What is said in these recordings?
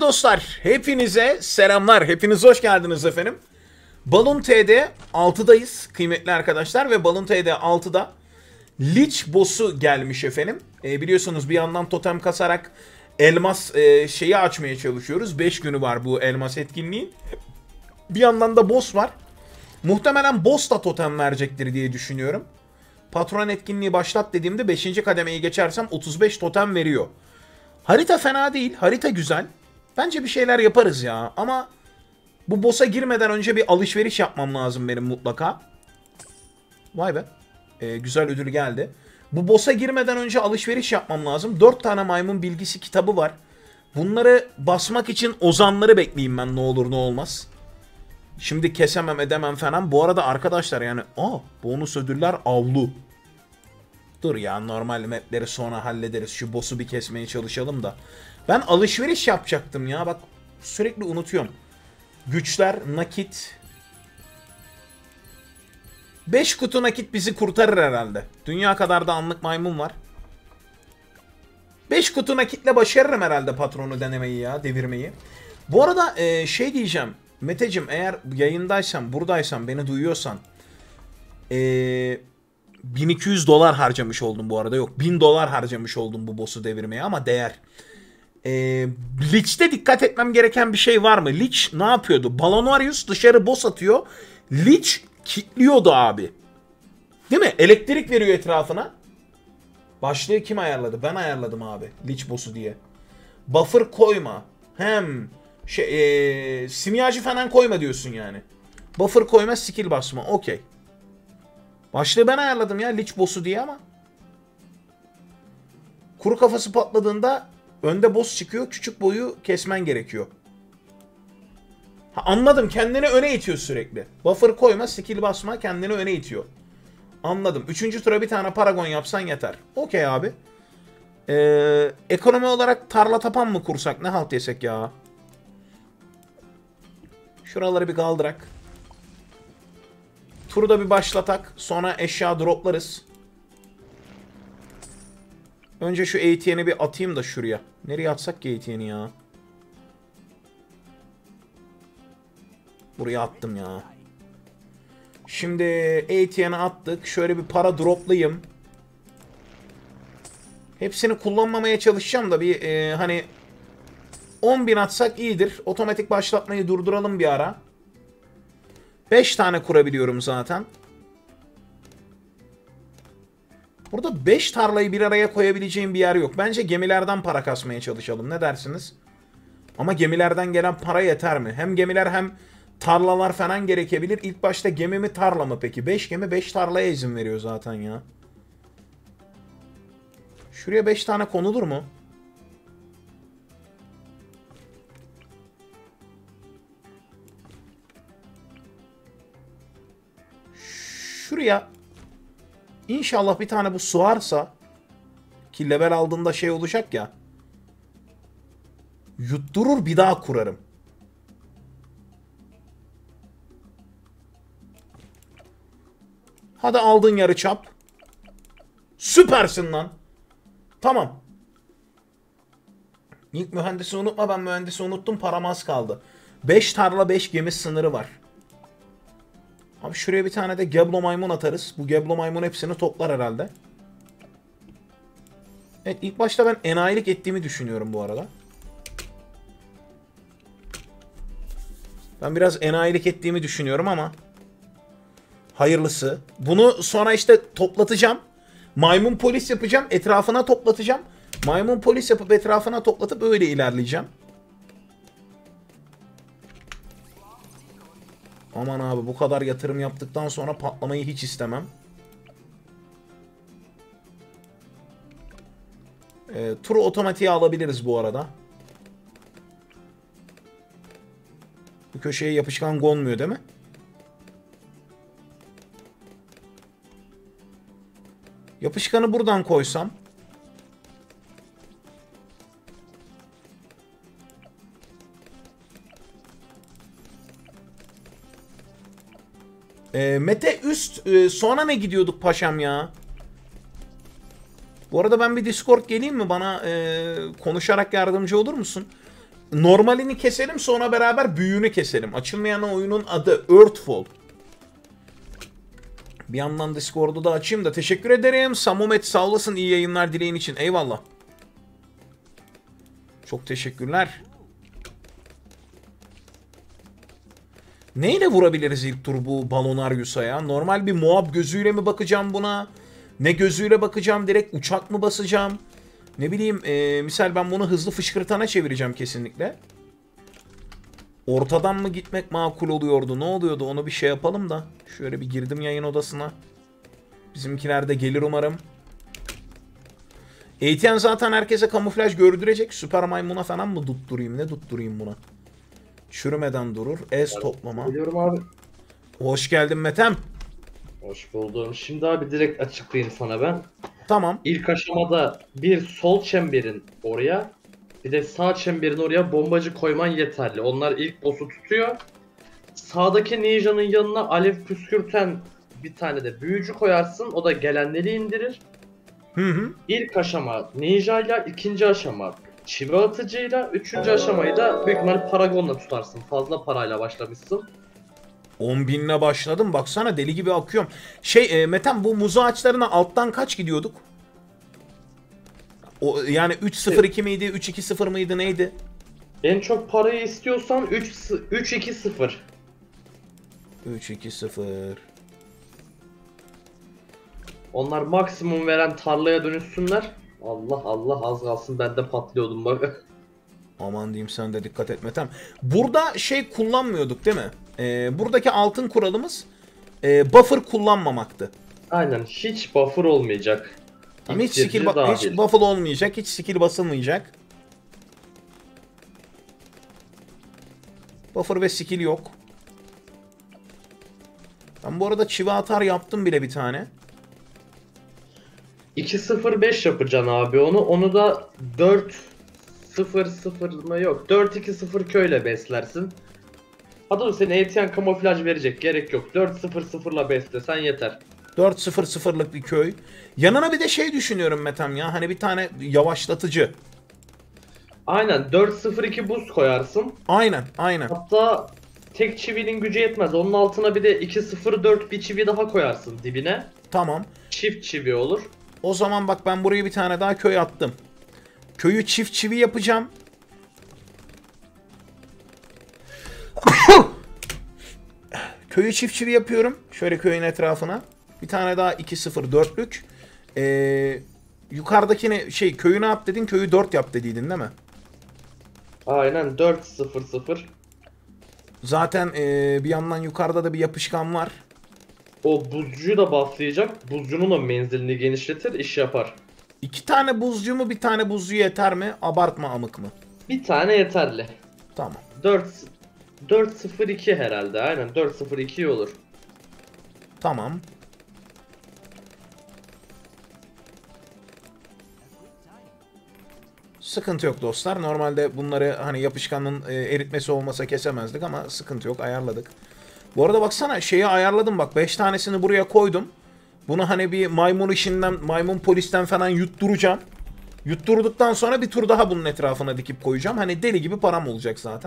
dostlar, hepinize selamlar, hepiniz hoş geldiniz efendim. Balloon TD 6'dayız kıymetli arkadaşlar ve Balloon TD 6'da Lich boss'u gelmiş efendim. Biliyorsunuz bir yandan totem kasarak elmas şeyi açmaya çalışıyoruz. 5 günü var bu elmas etkinliğin. Bir yandan da boss var. Muhtemelen boss da totem verecektir diye düşünüyorum. Patron etkinliği başlat dediğimde 5. kademeyi geçersem 35 totem veriyor. Harita fena değil. Harita güzel. Bence bir şeyler yaparız ya. Ama bu boss'a girmeden önce bir alışveriş yapmam lazım benim mutlaka. Vay be. Güzel ödül geldi. Bu boss'a girmeden önce alışveriş yapmam lazım. 4 tane maymun bilgisi kitabı var. Bunları basmak için ozanları bekleyeyim ben, ne olur ne olmaz. Şimdi kesemem edemem falan. Bu arada arkadaşlar yani bonus ödüller avlu. Dur ya, normal mapleri sonra hallederiz. Şu boss'u bir kesmeye çalışalım da. Ben alışveriş yapacaktım ya. Bak sürekli unutuyorum. Güçler, nakit. 5 kutu nakit bizi kurtarır herhalde. Dünya kadar da anlık maymun var. 5 kutu nakitle başarırım herhalde patronu denemeyi ya, devirmeyi. Bu arada şey diyeceğim. Meteciğim, eğer yayındaysan, buradaysan, beni duyuyorsan. 1200 dolar harcamış oldum bu arada. Yok, 1000 dolar harcamış oldum bu boss'u devirmeye ama değer. Lich'te dikkat etmem gereken bir şey var mı? Lich ne yapıyordu? Balonarius dışarı boss atıyor. Lich kilitliyordu abi. Değil mi? Elektrik veriyor etrafına. Başlığı kim ayarladı? Ben ayarladım abi. Lich boss'u diye. Buffer koyma. Hem simyacı falan koyma diyorsun yani. Buffer koyma, skill basma. Okey. Başlığı ben ayarladım ya Lich boss'u diye ama. Kuru kafası patladığında önde boss çıkıyor. Küçük boyu kesmen gerekiyor. Anladım. Kendini öne itiyor sürekli. Buffer koyma, skill basma, kendini öne itiyor. Anladım. 3. tura bir tane paragon yapsan yeter. Okey abi. Ekonomi olarak tarla tapan mı kursak? Ne halt yesek ya? Şuraları bir kaldırak. Turu da bir başlatak. Sonra eşya droplarız. Önce şu ATN'i bir atayım da şuraya. Nereye atsak ki ATN'i ya? Buraya attım ya. Şimdi ATN'i attık. Şöyle bir para droplayayım. Hepsini kullanmamaya çalışacağım da bir hani 10.000 atsak iyidir. Otomatik başlatmayı durduralım bir ara. 5 tane kurabiliyorum zaten. Burada 5 tarlayı bir araya koyabileceğim bir yer yok. Bence gemilerden para kasmaya çalışalım. Ne dersiniz? Ama gemilerden gelen para yeter mi? Hem gemiler hem tarlalar falan gerekebilir. İlk başta gemi mi tarla mı peki? 5 gemi 5 tarlaya izin veriyor zaten ya. Şuraya 5 tane konulur mu? Şuraya İnşallah bir tane bu sığarsa, ki level aldığında şey olacak ya. Yutturur, bir daha kurarım. Hadi aldın yarıçap. Süpersin lan. Tamam. İlk mühendisi unutma, ben mühendisi unuttum, param az kaldı. 5 tarla 5 gemi sınırı var. Abi şuraya bir tane de Geblo maymun atarız. Bu Geblo maymun hepsini toplar herhalde. Evet, ilk başta ben enayilik ettiğimi düşünüyorum bu arada. Ben biraz enayilik ettiğimi düşünüyorum ama hayırlısı. Bunu sonra işte toplatacağım. Maymun polis yapacağım. Etrafına toplatacağım. Maymun polis yapıp etrafına toplatıp öyle ilerleyeceğim. Aman abi, bu kadar yatırım yaptıktan sonra patlamayı hiç istemem. Turu otomatiğe alabiliriz bu arada. Bu köşeye yapışkan konmuyor değil mi? Yapışkanı buradan koysam. Mete üst. Sonra ne gidiyorduk paşam ya? Bu arada ben bir Discord geleyim mi? Bana konuşarak yardımcı olur musun? normalini keselim, sonra beraber büyüğünü keselim. Açılmayan oyunun adı Earthfall. Bir yandan Discord'u da açayım da. Teşekkür ederim. Samumet sağ olasın iyi yayınlar dileğin için. Eyvallah. Çok teşekkürler. Neyle vurabiliriz ilk tur bu Balonaryus'a ya? Normal bir Moab gözüyle mi bakacağım buna? Ne gözüyle bakacağım? Direkt uçak mı basacağım? Ne bileyim, misal ben bunu hızlı fışkırtana çevireceğim kesinlikle. Ortadan mı gitmek makul oluyordu? Ne oluyordu? Onu bir şey yapalım da. Şöyle bir girdim yayın odasına. Bizimkiler de gelir umarım. ATN zaten herkese kamuflaj gördürecek. Süper maymuna falan mı tutturayım? Ne tutturayım buna? Çürümeden durur. Ez toplama. Biliyorum abi. Hoş geldin Metem. Hoş buldum. Şimdi abi direkt açıklayayım sana ben. Tamam. İlk aşamada bir sol çemberin oraya, bir de sağ çemberin oraya bombacı koyman yeterli. Onlar ilk boss'u tutuyor. Sağdaki ninja'nın yanına alev püskürten bir tane de büyücü koyarsın. O da gelenleri indirir. Hı hı. İlk aşama ninja'yla, ikinci aşama çivi atıcıyla, üçüncü aşamayı da büyük ihtimalle paragonla tutarsın. Fazla parayla başlamışsın. 10.000'le başladım. Baksana deli gibi akıyorum. Metem, bu muz ağaçlarına alttan kaç gidiyorduk? O, yani 3-0-2 miydi? 3-2-0 mıydı? Neydi? En çok parayı istiyorsan 3-2-0. 3-2-0. Onlar maksimum veren tarlaya dönüşsünler. Allah Allah, az kalsın ben de patlıyordum bak. Aman diyeyim, sen de dikkat et Metem. Burada şey kullanmıyorduk değil mi? Buradaki altın kuralımız buffer kullanmamaktı. Aynen, hiç buffer olmayacak. Ama hiç İksirci skill dahil. hiç buffer olmayacak, hiç skill basılmayacak. Buffer ve skill yok. Ben bu arada çivi atar yaptım bile bir tane. 2-0-5 yapacaksın abi onu. Onu da 4-0-0 mı, yok 4-2-0 köyle beslersin. Hatta senin ATN kamuflaj verecek, gerek yok. 4-0-0'la beslesen yeter. 4-0-0'lık bir köy. Yanına bir de şey düşünüyorum Metem ya. Hani bir tane yavaşlatıcı. Aynen, 4-0-2 boost koyarsın. Aynen, aynen. Hatta tek çivinin gücü yetmez. Onun altına bir de 2-0-4 bir çivi daha koyarsın dibine. Tamam. Çift çivi olur. O zaman bak, ben buraya bir tane daha köy attım. Köyü çift çivi yapacağım. Köyü çift çivi yapıyorum. Şöyle köyün etrafına. Bir tane daha 2-0-4'lük. Yukarıdakini köyü ne yap dedin? Köyü 4 yap dediydin değil mi? Aynen, 4-0-0. Zaten bir yandan yukarıda da bir yapışkan var. O buzcuyu da bufflayacak. Buzcunun da menzilini genişletir, iş yapar. 2 tane buzcu mu, bir tane buzcu yeter mi? Abartma amık mı? Bir tane yeterli. Tamam. 4-0-2 herhalde. Aynen, 4-0-2 olur. Tamam. Sıkıntı yok dostlar. Normalde bunları hani yapışkanın eritmesi olmasa kesemezdik ama sıkıntı yok, ayarladık. Bu arada baksana, şeyi ayarladım bak. 5 tanesini buraya koydum. Bunu hani bir maymun işinden, maymun polisten falan yutturacağım. Yutturduktan sonra bir tur daha bunun etrafına dikip koyacağım. Hani deli gibi param olacak zaten.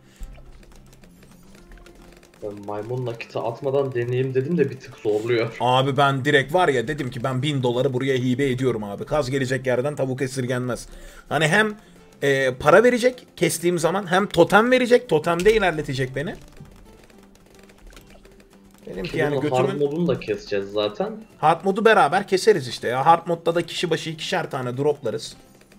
Ben maymun nakiti atmadan deneyeyim dedim de bir tık zorluyor. Abi ben direkt var ya, dedim ki ben 1000 doları buraya hibe ediyorum abi. Kaz gelecek yerden tavuk esirgenmez. Hani hem para verecek kestiğim zaman, hem totem verecek. Totemde ilerletecek beni. Dedim ki yani Bunun hard götümün... modunu da keseceğiz zaten. Hard modu beraber keseriz işte ya. Hard modda da kişi başı 2'şer tane droplarız.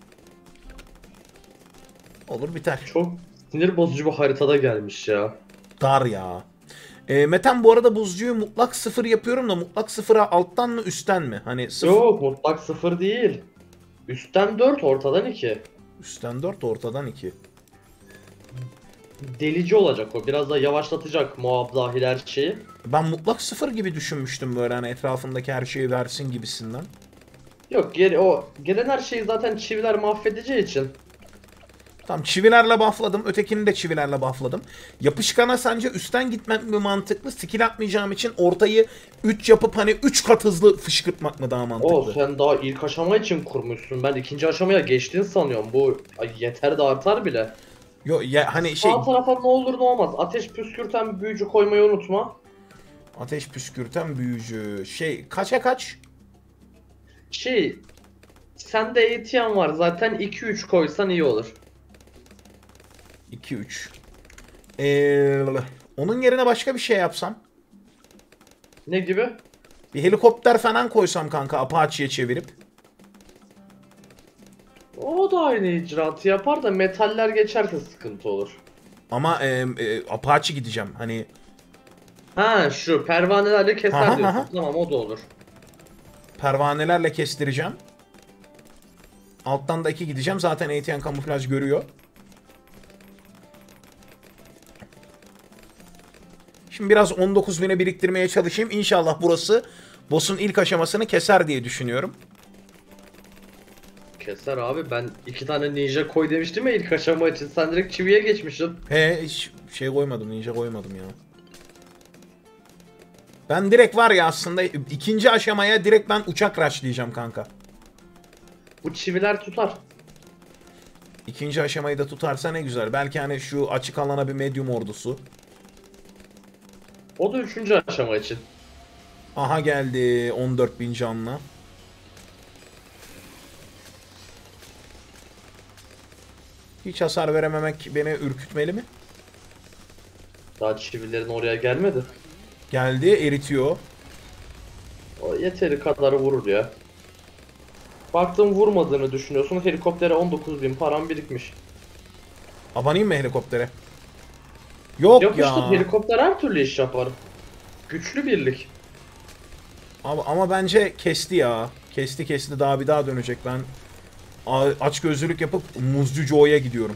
Olur biter. Çok sinir bozucu bir haritada gelmiş ya. Dar ya. Metan, bu arada buzcuyu mutlak 0 yapıyorum da mutlak 0'a alttan mı üstten mi? Hani 0... Yok, mutlak 0 değil. Üstten 4, ortadan 2. Üstten 4, ortadan 2. Delici olacak o. Biraz da yavaşlatacak Moab dahil her şeyi. Ben mutlak 0 gibi düşünmüştüm, böyle hani etrafındaki her şeyi versin gibisinden. Yok, gelen her şeyi zaten çiviler mahvedeceği için. Tamam, çivilerle buffladım. Ötekini de çivilerle buffladım. Yapışkana sence üstten gitmek mi mantıklı? Skill atmayacağım için ortayı 3 yapıp hani 3 kat hızlı fışkırtmak mı daha mantıklı? O sen daha ilk aşama için kurmuşsun. Ben ikinci aşamaya geçtiğini sanıyorum. Bu yeter de artar bile. Yo ya hani şey, Sağ tarafa ne olur ne olmaz. Ateş püskürten bir büyücü koymayı unutma. ateş püskürten büyücü. Şey, kaça kaç? Şey, sende ATM var zaten 2-3 koysan iyi olur. 2 3. Onun yerine başka bir şey yapsam. Ne gibi? Bir helikopter falan koysam kanka, Apache'ye çevirip. O da aynı icraatı yapar da metaller geçerse sıkıntı olur. Ama Apache gideceğim. Hani Ha şu pervanelerle keser Aha, diyorsun. aha. Tamam o da olur. pervanelerle kestireceğim. Alttan da 2 gideceğim. Zaten ATN kamuflaj görüyor. Şimdi biraz 19.000'e biriktirmeye çalışayım. İnşallah burası boss'un ilk aşamasını keser diye düşünüyorum. Keser abi, ben 2 tane ninja koy demiştim ya ilk aşama için. Sen direkt çiviye geçmişsin. He, hiç şey koymadım, ninja koymadım ya. Ben direkt var ya, aslında ikinci aşamaya direkt ben uçak rushlayacağım kanka. Bu çiviler tutar. İkinci aşamayı da tutarsa ne güzel. Belki hani şu açık alana bir medium ordusu. O da 3. aşama için. Aha geldi 14.000 canlı. Hiç hasar verememek beni ürkütmeli mi? Daha çivilerin oraya gelmedi. Geldi, eritiyor. O yeteri kadar vurur ya. Baktım vurmadığını düşünüyorsun. Helikoptere 19.000 param birikmiş. Abanayım mı helikoptere? Yok Yapıştır, ya. helikopter her türlü iş yapar. Güçlü birlik. Ama bence kesti ya. Kesti daha bir daha dönecek. Ben açgözlülük yapıp Muzcu Joe'ya gidiyorum.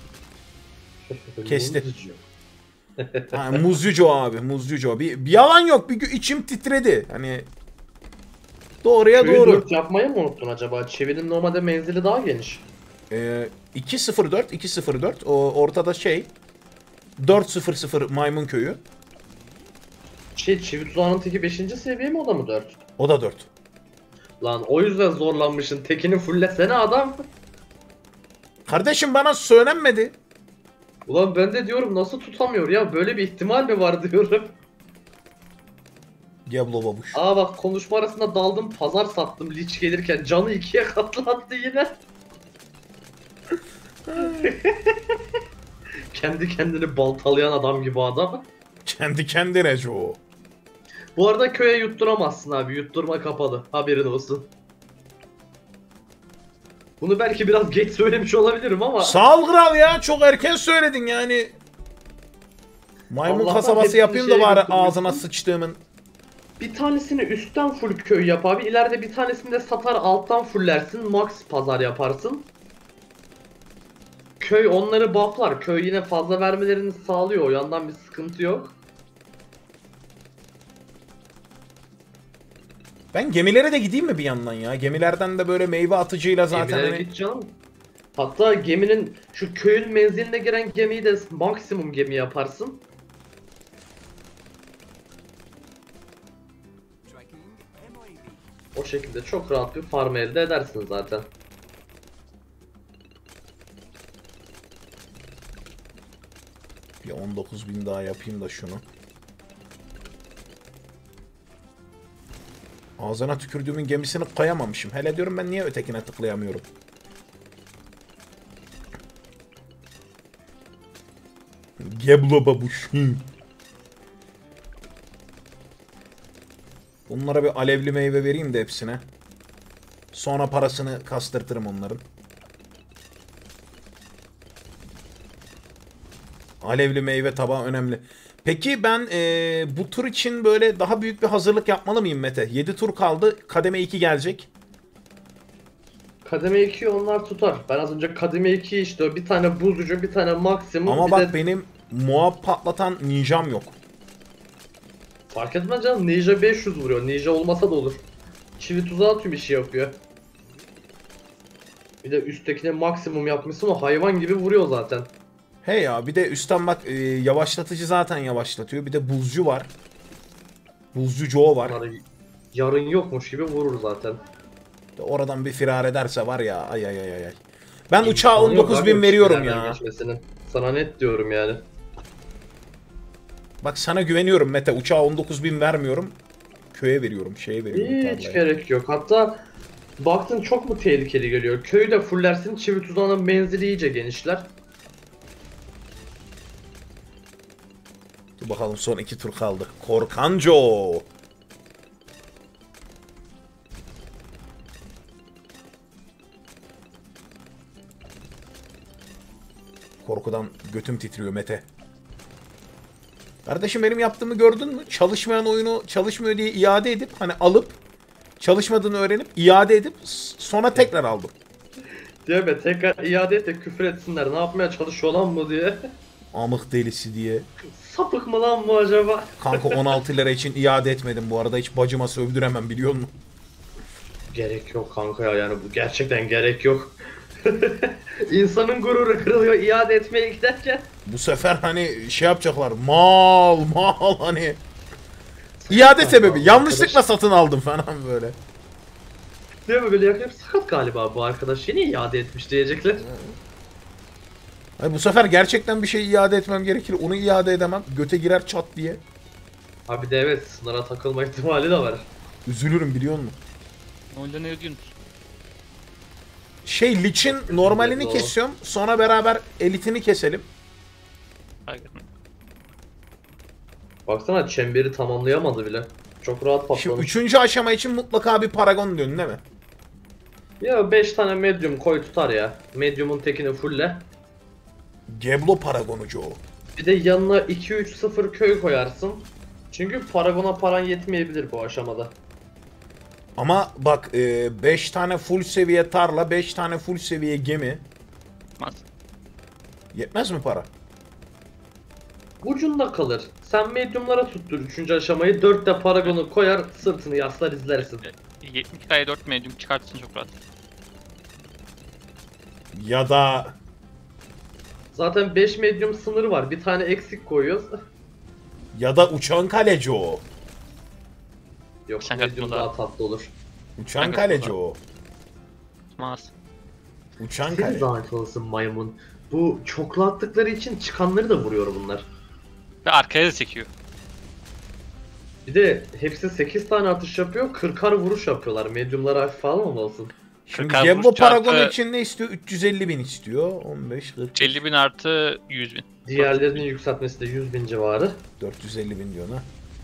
Kesti. Ha, Muzcu Joe abi, Muzcu Joe. Bir yalan yok. İçim titredi. Hani doğruya Köyü doğru. 4 yapmayı mı unuttun acaba? Çivinin normalde menzili daha geniş. 204 204 o ortada şey 400 maymun köyü. Çivi tuzağının teki 5. seviye mi, o da mı 4? O da 4. Lan o yüzden zorlanmışsın. Tekini fullesene adam. Kardeşim bana söylenmedi. Ulan ben de diyorum nasıl tutamıyor ya, böyle bir ihtimal mi var diyorum. Diablo babuş. Aa bak, konuşma arasında daldım, pazar sattım Lich gelirken, canı 2'ye katlattı yine. Kendi kendini baltalayan adam gibi adam. Kendi kendine Joe. Bu arada köye yutturamazsın abi, yutturma kapalı, haberin olsun. Bunu belki biraz geç söylemiş olabilirim ama Sağ ol kral ya, çok erken söyledin yani. Maymun Allah'tan kasabası hepsini yapayım da şeye bari götürmüşsün. ağzına sıçtığımın. bir tanesini üstten full köy yap abi, ileride bir tanesini de satar alttan fullersin, max pazar yaparsın. Köy onları bufflar, köy yine fazla vermelerini sağlıyor, o yandan bir sıkıntı yok. Ben gemilere de gideyim mi bir yandan ya? Gemilerden de böyle meyve atıcıyla zaten Gemilere hani... git canım. Hatta geminin şu köyün menziline giren gemiyi de maksimum gemi yaparsın. O şekilde çok rahat bir farm elde edersin zaten. Bir 19.000 daha yapayım da şunu. Ağzına tükürdüğümün gemisini koyamamışım. Hele diyorum ben niye ötekine tıklayamıyorum. Geblo babuş. Bunlara bir alevli meyve vereyim de hepsine. Sonra parasını kastırtırım onların. Alevli meyve tabağı önemli. Peki ben bu tur için böyle daha büyük bir hazırlık yapmalı mıyım Mete? 7 tur kaldı. Kademe 2 gelecek. Kademe 2'yi onlar tutar. Ben az önce kademe 2 işte bir tane buzlucu, bir tane maksimum. Ama bir bak de... benim muhab patlatan ninjam yok. Fark etmez canım, Ninja 500 vuruyor. Ninja olmasa da olur. Çivi tuzağı tüm işi yapıyor. Bir de üsttekine maksimum yapmışsın, o hayvan gibi vuruyor zaten. He ya, bir de üstten bak yavaşlatıcı zaten yavaşlatıyor. Bir de buzcu var. Buzcu Joe var. Bunları yarın yokmuş gibi vurur zaten. Oradan bir firar ederse var ya, ay ay ay ay. Ben uçağa İmkanı yok 19.000 abi, veriyorum çivilerden ya. geçmesinin. Sana net diyorum yani. Bak sana güveniyorum Mete. Uçağa 19.000 vermiyorum. Köye veriyorum, şeye veriyorum, Hiç tarlaya. gerek yok. Hatta baktın çok mu tehlikeli geliyor? Köyü de fullersin, çivi tuzağının menzili iyice genişler. Dur bakalım, son 2 tur kaldı. Korkanco. Korkudan götüm titriyor Mete. Kardeşim benim yaptığımı gördün mü? Çalışmayan oyunu çalışmıyor diye iade edip hani alıp çalışmadığını öğrenip iade edip sonra tekrar aldım. Diyor be tekrar iade et de küfür etsinler. Ne yapmaya çalışıyor lan bu diye. Amık delisi diye. Sapık mı lan bu acaba? Kanka 16 lira için iade etmedim bu arada. Hiç bacıma sövdüremem biliyor musun? Gerek yok kanka ya, yani bu gerçekten gerek yok. İnsanın gururu kırılıyor iade etmeye giderken. Bu sefer hani şey yapacaklar. Mal hani. İade sebebi. Yanlışlıkla satın aldım falan böyle. Değil mi, böyle yaklaşık sakat galiba bu arkadaş, yeni iade etmiş diyecekler. Hani bu sefer gerçekten bir şey iade etmem gerekir. Onu iade edemem. Göte girer çat diye. Abi de evet, sınıra takılma ihtimali de var. Üzülürüm biliyor musun? Oyunda ne ödüyorsun? Şey Lich'in normalini Doğru. kesiyorum. Sonra beraber elitini keselim. Hakikaten. Baksana çemberi tamamlayamadı bile. Çok rahat Şimdi patlamış. 3. aşama için mutlaka bir paragon diyorsun değil mi? Ya 5 tane medium koy tutar ya. Medium'un tekini fulle. Geblo paragonucu o. Bir de yanına 2-3-0 köy koyarsın. Çünkü paragona paran yetmeyebilir bu aşamada. Ama bak 5 tane full seviye tarla, 5 tane full seviye gemi. Mas. Yetmez mi para? Ucunda kalır. Sen medium'lara tuttur 3. aşamayı. 4 de paragonu koyar, sırtını yaslar izlersin. 70K'ya 4 medium çıkartırsın çok rahat. Ya da Zaten 5 medium sınırı var. Bir tane eksik koyuyoruz. uçan kaleci o. Yok, Sen medium katma daha daha. tatlı olur. Uçan Kanka, kaleci o da. o. Mas. Uçan Senin kale. lanet olsun maymun. Bu çoklu attıkları için çıkanları da vuruyor bunlar. Ve arkaya da çekiyor. Bir de hepsi 8 tane atış yapıyor, 40'ar vuruş yapıyorlar. Medium'lara hafife almamalısın. Şimdi 40 Geblo vuruş paragonu çarpı- için ne istiyor? 350 bin istiyor. 15, 40, 50.000 artı 100.000. Diğerlerinin yükseltmesi de 100.000 civarı. 450 bin diyor ha.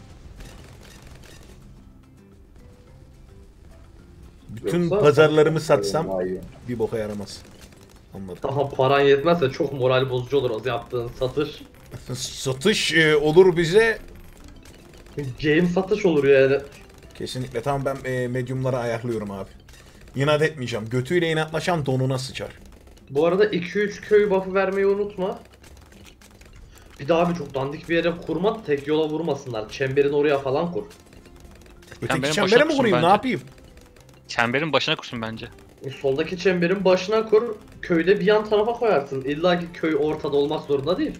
Bütün Yoksa- pazarlarımı satsam bir boka yaramaz. Anladım. Daha paran yetmezse çok moral bozucu olur o yaptığın satış. Satış olur bize. Game satış olur yani. Kesinlikle. Tamam ben medyumları ayarlıyorum abi. İnat etmeyeceğim. Götüyle inatlaşan donuna sıçar. Bu arada 2-3 köy buff'ı vermeyi unutma. Bir daha bir çok dandik bir yere kurma, tek yola vurmasınlar. Çemberin oraya falan kur. Öteki Çemberin çembere başına mi kursun vurayım? Ne bence. yapayım? Çemberin başına kursun bence. Soldaki çemberin başına kur, köyde bir yan tarafa koyarsın. İlla ki köy ortada olmak zorunda değil.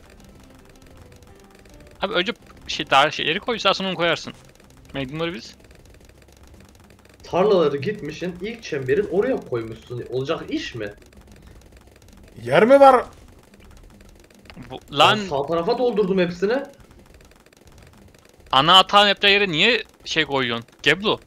Abi önce daha şeyleri koy, sonra onu koyarsın. Medium'ları biz. Tarlaları gitmişin, ilk çemberin oraya koymuşsun. Olacak iş mi? Yer mi var? Lan Ben sağ tarafa doldurdum hepsini. ana atağın yapacağı yere niye şey koyuyorsun? Geblo.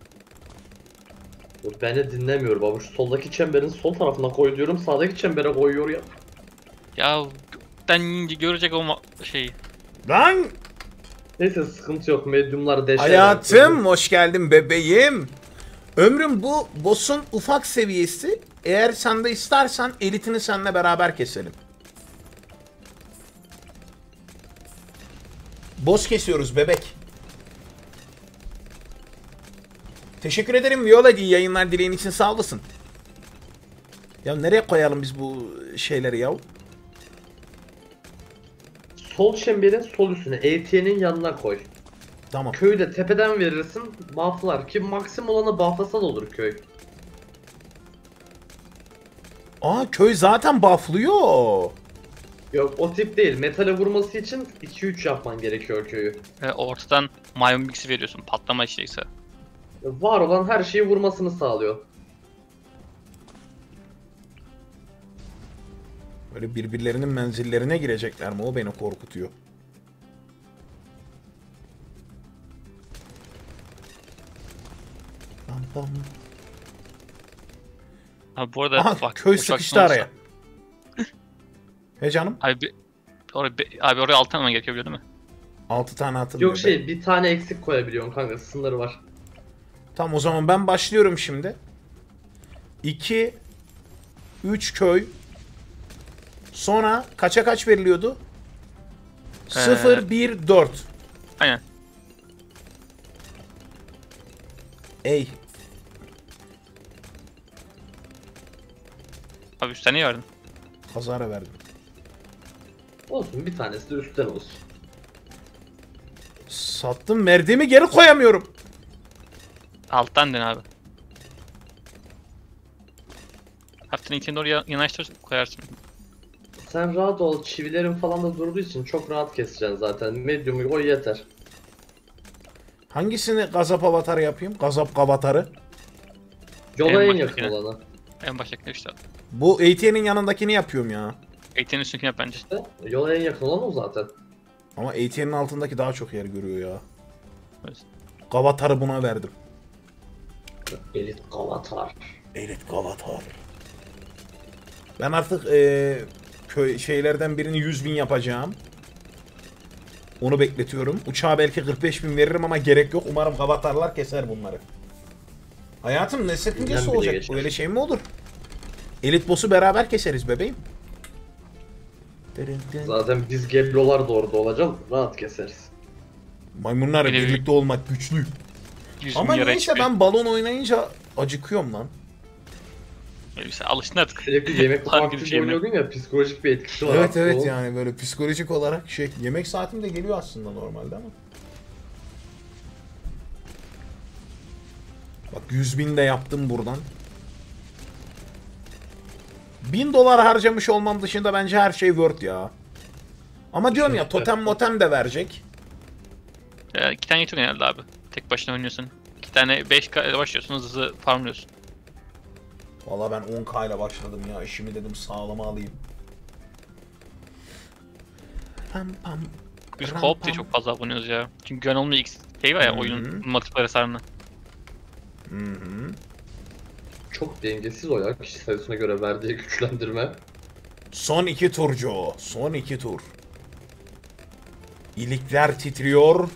Beni dinlemiyor baba. Şu soldaki çemberin sol tarafına koy diyorum. Sağdaki çembere koyuyor ya. Ya gökten yiyince görecek o şeyi. Lan! Neyse sıkıntı yok. Medyumlar deşer. Hayatım hoş geldin bebeğim. Ömrüm bu boss'un ufak seviyesi. Eğer sen de istersen elitini seninle beraber keselim. Boss kesiyoruz bebek. Teşekkür ederim Viola iyi yayınlar dileğin için sağ olasın. Ya nereye koyalım biz bu şeyleri ya? Sol çemberin sol üstüne. AT'nin yanına koy. Tamam. Köyü de tepeden verirsin. Bufflar. Ki maksimum olanı bufflasa da olur köy. Aa köy zaten bufflıyor. Yok o tip değil. Metale vurması için 2-3 yapman gerekiyor köyü. Ve ortadan maymun mix'i veriyorsun. Patlama içecekse. Var olan her şeyi vurmasını sağlıyor. Böyle birbirlerinin menzillerine girecekler mi? O beni korkutuyor. Pam pam. Abi bu arada Aha, bak, köy uçak sıkıştı olursa- araya. He canım? Abi abi oraya alttan mı gerekiyor değil mi? 6 tane atılıyor. Yok bir tane eksik koyabiliyorsun kanka, sınırı var. Tamam, o zaman ben başlıyorum şimdi. 2 3 köy. Sonra kaça kaç veriliyordu? 0 1 4. Aynen. Ey. Abi üstten niye verdin? Kazara verdim. Olsun, bir tanesi de üstten olsun. Sattım, merdemi geri koyamıyorum. Alttan dön abi. Haftanın içinde oraya yanaştır koyarsın. Sen rahat ol, çivilerin falan da durduğu için çok rahat keseceksin zaten. Medium'u o yeter. Hangisini gazap avatarı yapayım? Gazap avatarı. Yola En en yakın baştakine. olanı. En baştaki işte. Bu AT'nin yanındakini yapıyorum ya. Eğitenin üstündekini yap bence. İşte yola en yakın olan o zaten. Ama AT'nin altındaki daha çok yer görüyor ya. Evet. Gavatar'ı buna verdim. Elit Avatar. Evet, Gavatar. Ben artık köy şeylerden birini 100.000 yapacağım. Onu bekletiyorum. Uçağa belki 45.000 veririm ama gerek yok. Umarım Gavatarlar keser bunları. Hayatım, ne sakıncası Bizden bile olacak? geçer. Böyle şey mi olur? Elit boss'u beraber keseriz bebeğim. Zaten biz Geblolar da orada olacağız. Rahat keseriz. Maymunlar Bir de bir- birlikte olmak güçlü. 100 Ama bin yara neyse, çıkıyor. ben balon oynayınca acıkıyorum lan. Öyleyse alıştın artık. Sürekli yemek Harbi bir vakti şey mi? oynuyordun ya, psikolojik bir etkisi var. Evet aslında evet, onun. yani böyle psikolojik olarak şey, yemek saatim de geliyor aslında normalde ama. Bak, 100.000 de yaptım buradan. $1000 harcamış olmam dışında bence her şey worth ya. Ama diyorum ya, totem motem de verecek. 2 tane yetiyor genelde abi. Tek başına oynuyorsun. 2 tane 5 ile başlıyorsun, hızlı farmlıyorsun. Valla ben 10k ile başladım ya, işimi dedim sağlama alayım. Pam pam. Biz Ram co-op diye pam. çok fazla abonuyoruz ya. Çünkü güven olmayan X şey var ya, Hı-hı. oyunun multiplayer hasarını. Hı-hı. Çok dengesiz o ya, kişi sayısına göre verdiği güçlendirme. Son 2 tur Joe. Son 2 tur. İlikler titriyor.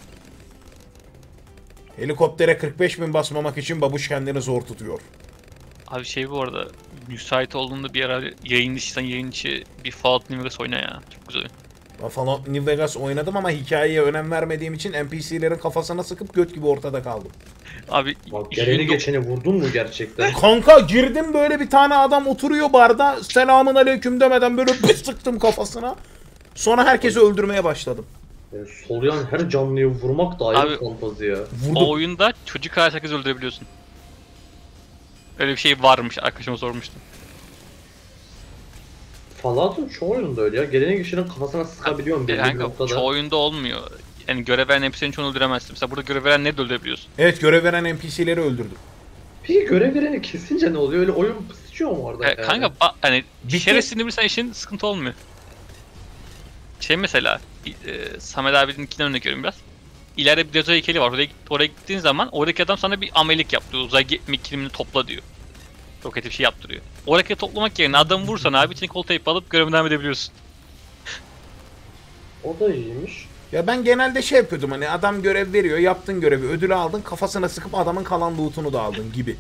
Helikoptere 45.000 basmamak için babuş kendini zor tutuyor. Abi şey, bu arada müsait olduğunda bir ara yayın dışı bir Fallout New Vegas oyna ya. Çok güzel oyun. Ben Fallout New Vegas oynadım ama hikayeye önem vermediğim için NPC'lerin kafasına sıkıp göt gibi ortada kaldım. Abi Bak, işin geleni do- geçeni vurdun mu gerçekten? Kanka, girdim böyle, bir tane adam oturuyor barda, selamun aleyküm demeden böyle bir sıktım kafasına. Sonra herkesi öldürmeye başladım. Yani soluyan her canlıyı vurmak da ayrı Abi- fantazi ya. o Vurdum. oyunda çocuk hariç herkes öldürebiliyorsun. Öyle bir şey varmış, arkadaşıma sormuştum. Fallout'un çoğu oyununda öyle ya. Geleni geçenin kafasına sıkabiliyorsun belli bir Kanka noktada. çoğu oyunda olmuyor. Yani görev veren NPC'nin çoğunu öldüremezsin. Mesela burada görev veren ne de öldürebiliyorsun. Evet, görev veren NPC'leri öldürdüm. Peki görev vereni kesince ne oluyor? Öyle oyun sıçıyor mu orada yani? Kanka hani bir Bitti. kere sinirliysen işin sıkıntı olmuyor. Şey mesela Samet abininkine örnek veriyorum biraz. İleride bir Dezo heykeli var. Oraya gittiğin zaman oradaki adam sana bir amelik yaptırıyor. Uzay mekiğini topla diyor. Roket bir şey yaptırıyor. O roketi toplamak yerine adamı vursan abi içine kol teyp alıp görevine devam edebiliyorsun. O da iyiymiş. Ya ben genelde şey yapıyordum, hani adam görev veriyor, yaptın görevi, ödülü aldın, kafasına sıkıp adamın kalan loot'unu da aldın gibi.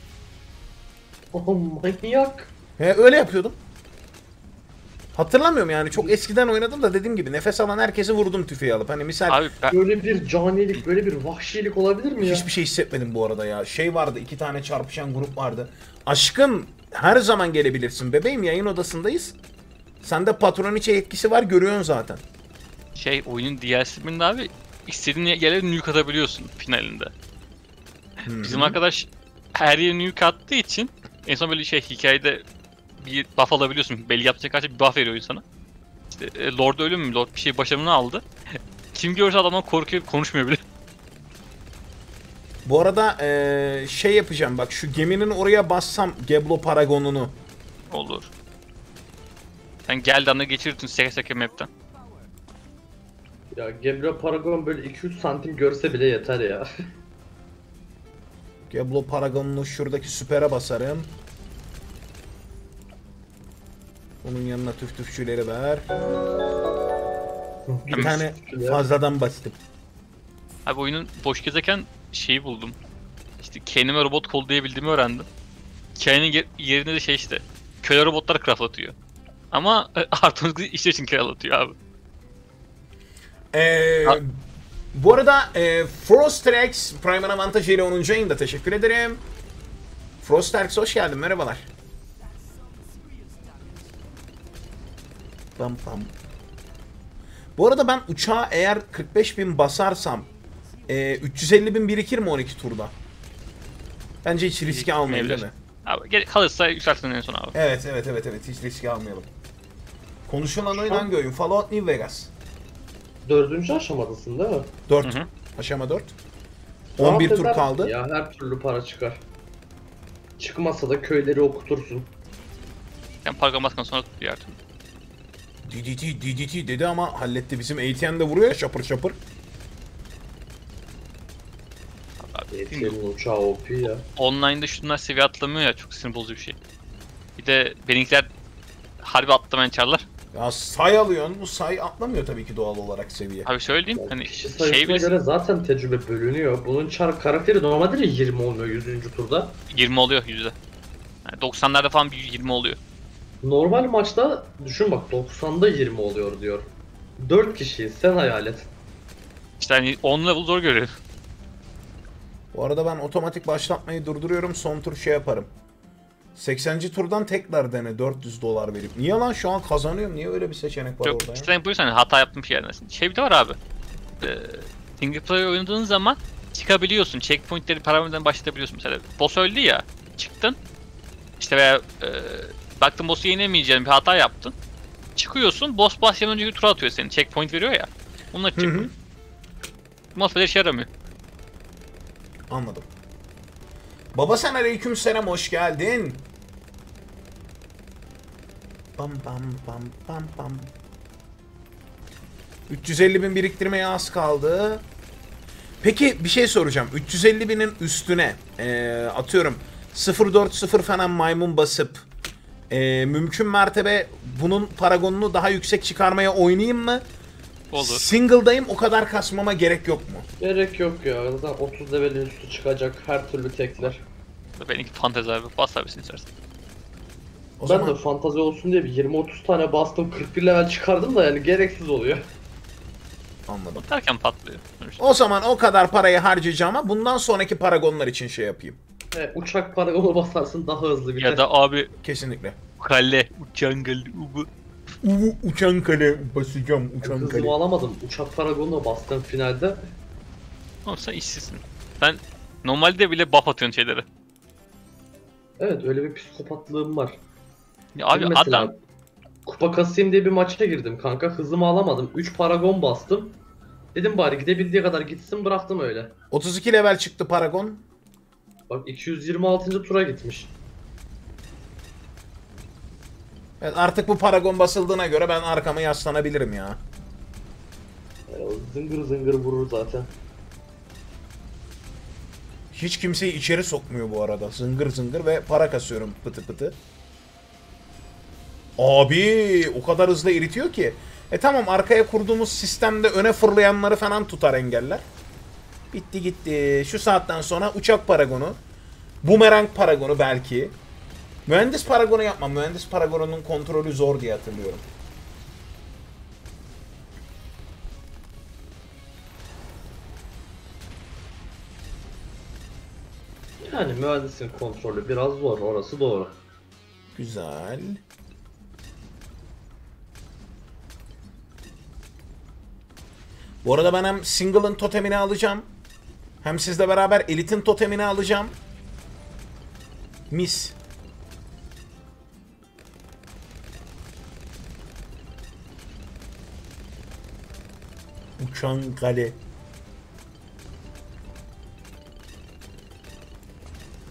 Oh manyak. He, öyle yapıyordum. Hatırlamıyorum yani, çok eskiden oynadım da dediğim gibi nefes alan herkesi vurdum tüfeği alıp. Hani misal Abi ben, Böyle bir canilik, böyle bir vahşilik olabilir mi ya? hiçbir şey hissetmedim bu arada ya. Şey vardı, 2 tane çarpışan grup vardı. Aşkım, her zaman gelebilirsin bebeğim, yayın odasındayız. Sende patroniçe etkisi var, görüyorsun zaten. oyunun DLC'sinde abi istediğin yerlere nuke atabiliyorsun finalinde. Bizim arkadaş her yere nuke attığı için en son böyle hikayede bir buff alabiliyorsun. Belli yapacak karşı bir buff veriyor oyun sana. İşte Lord ölüm mü? Lord bir şey başarımını aldı. Kim görürse adamdan korkuyor, konuşmuyor bile. Bu arada şey yapacağım, bak şu geminin oraya bassam Geblo Paragon'unu. Olur. Sen geldi anda geçirdin seke seke map'ten. Ya Gabriel Paragon böyle 2-3 santim görse bile yeter ya. Geblo Paragon'unu şuradaki süpere basarım. Bunun yanına tüf tüfçüleri ver. Bir tane fazladan bastım. Abi oyunun boş gezerken şeyi buldum. İşte kendime robot kollayabildiğimi öğrendim. Hikayenin yerine de şey işte. Köle robotlar craftlatıyor. Ama artık işler için craftlatıyor abi. Bu arada Frostrex Prime'ın avantajıyla 10. ayında teşekkür ederim. Frostrex hoş geldin, merhabalar. Bam bam. Bu arada ben uçağa eğer 45.000 basarsam 350.000 birikir mi 12 turda? Bence hiç riski almayalım değil mi? Abi kalırsa yükseltin en son abi. Evet hiç riski almayalım. Konuşulan oyun hangi oyun? Fallout New Vegas. 4. aşamadasın değil mi? 4. Hı hı. Aşama 4. 11 tur kaldı. Ya her türlü para çıkar. Çıkmasa da köyleri okutursun. Yani Paragon baskan sonra tutuyor artık. DDT dedi ama halletti. Bizim ATM de vuruyor ya şapır şapır. ATM'in uçağı OP ya. Online'da şunlar seviye atlamıyor ya, çok sinir bozucu bir şey. Bir de benimkiler harbi atlamayan çarlar. Ya say alıyorsun. Bu say atlamıyor tabii ki doğal olarak seviye. Abi şöyle diyeyim, hani Kişi sayısına şey bilirsin, göre zaten tecrübe bölünüyor. Bunun çar karakteri normalde de 20 olmuyor 100. turda. 20 oluyor yüzde. Yani 90'larda falan bir 20 oluyor. Normal maçta düşün bak 90'da 20 oluyor diyor. 4 kişiyiz, sen hayal et. İşte hani 10 level zor görüyor. Bu arada ben otomatik başlatmayı durduruyorum. Son tur şey yaparım. 80. turdan tekrar dene $400 verip. Niye lan şu an kazanıyorum? Niye öyle bir seçenek var Çok orada ya? işte buyursan hani hata yaptım şey yerden. Şey bir de var abi. Single player oynadığın zaman çıkabiliyorsun. Checkpointleri parametreden başlatabiliyorsun. Mesela boss öldü ya. Çıktın. İşte veya baktın boss'u yenemeyeceğin bir hata yaptın. Çıkıyorsun. Boss başlamadan önce bir tur atıyor seni. Checkpoint veriyor ya. Bununla checkpoint. Mousepad işe yaramıyor. Anladım. Baba sen aleykümselam, hoş geldin. Bam bam bam bam bam. 350.000 biriktirmeye az kaldı. Peki bir şey soracağım. 350.000'in üstüne atıyorum 0.40 falan maymun basıp mümkün mertebe bunun paragonunu daha yüksek çıkarmaya oynayayım mı? Olur. Single'dayım, o kadar kasmama gerek yok mu? Gerek yok ya. Zaten 30 levelin üstü çıkacak her türlü tekler. Benimki fantezi abi. Bas abisin istersen. O Ben zaman de fantazi olsun diye bir 20-30 tane bastım 41 level çıkardım da yani gereksiz oluyor. anladım. Derken patlıyor. O zaman o kadar parayı harcayacağım ama bundan sonraki paragonlar için şey yapayım. Uçak paragonu basarsın daha hızlı bir Ya de. da abi Kesinlikle. kale, uçan kale, ubu. Uçan kale basacağım, uçan Hızımı kale. alamadım. Uçak paragonuna bastım finalde. Oğlum sen işsizsin. Sen normalde bile buff atıyorsun şeylere. Evet öyle bir psikopatlığım var. Ya abi Benim mesela adam kupa kasayım diye bir maça girdim kanka. Hızımı alamadım. 3 paragon bastım. Dedim bari gidebildiği kadar gitsin, bıraktım öyle. 32 level çıktı paragon. Bak 226. tura gitmiş. Evet, artık bu paragon basıldığına göre ben arkama yaslanabilirim ya. O zıngır zıngır vurur zaten. Hiç kimseyi içeri sokmuyor bu arada. Zıngır zıngır ve para kasıyorum pıtı pıtı. Abi o kadar hızlı eritiyor ki. Tamam, arkaya kurduğumuz sistemde öne fırlayanları falan tutar, engeller. Bitti gitti. Şu saatten sonra uçak paragonu, bumerang paragonu belki. Mühendis paragonu yapmam. Mühendis paragonunun kontrolü zor diye hatırlıyorum. Yani mühendisin kontrolü biraz zor, orası doğru. Güzel. Bu arada ben hem Single'ın totemini alacağım, hem sizle beraber Elite'in totemini alacağım. Mis. Uçan kale.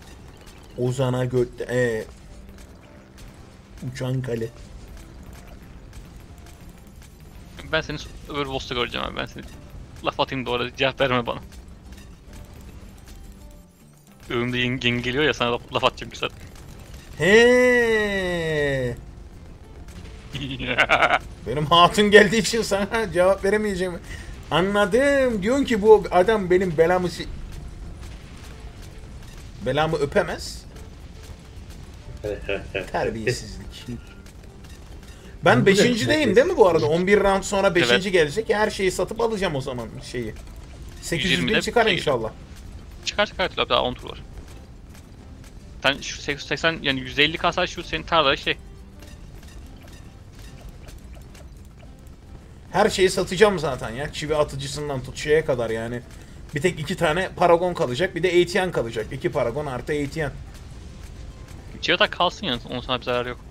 Ozan'a götte. Uçan kale. Ben seni öbür boss'ta göreceğim abi. Ben seni laf atayım da orada cevap verme bana. Önümde yenge geliyor ya, sana laf atacağım bir saat. He. Benim hatun geldiği için sana cevap veremeyeceğim. Anladım. Diyorsun ki bu adam benim belamı öpemez. Terbiyesizlik. Ben 5.deyim değil mi bu arada? 11 round sonra 5. Evet. gelecek. Her şeyi satıp alacağım o zaman şeyi. 800 bin 120'de çıkar şey inşallah. Çıkar abi, daha 10 tur var. Sen şu 80 yani 150 kasa şu senin tarlada şey. Her şeyi satacağım zaten ya. Çivi atıcısından tut şeye kadar yani. Bir tek 2 tane paragon kalacak. Bir de ATN kalacak. 2 paragon artı ATN. Çivatak kalsın yani, onun sana bir zararı yok.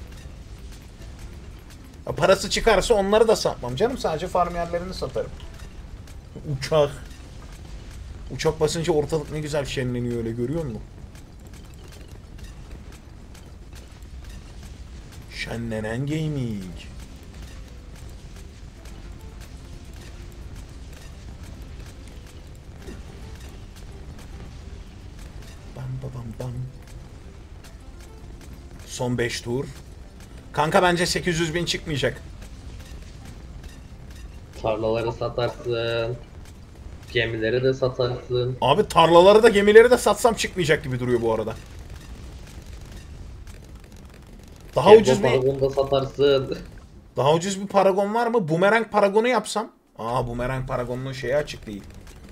Parası çıkarsa onları da satmam canım. Sadece farm yerlerini satarım. Uçak. Uçak basınca ortalık ne güzel şenleniyor, öyle görüyor musun? Şenlenen gaming. Bam bam bam. Son 5 tur. Kanka bence 800 bin çıkmayacak. Tarlaları satarsın. Gemileri de satarsın. Abi tarlaları da gemileri de satsam çıkmayacak gibi duruyor bu arada. Daha ucuz bir Paragon'u da satarsın. Daha ucuz bir paragon var mı? Bumerang paragonu yapsam. Bumerang paragonunun şeyi açık değil.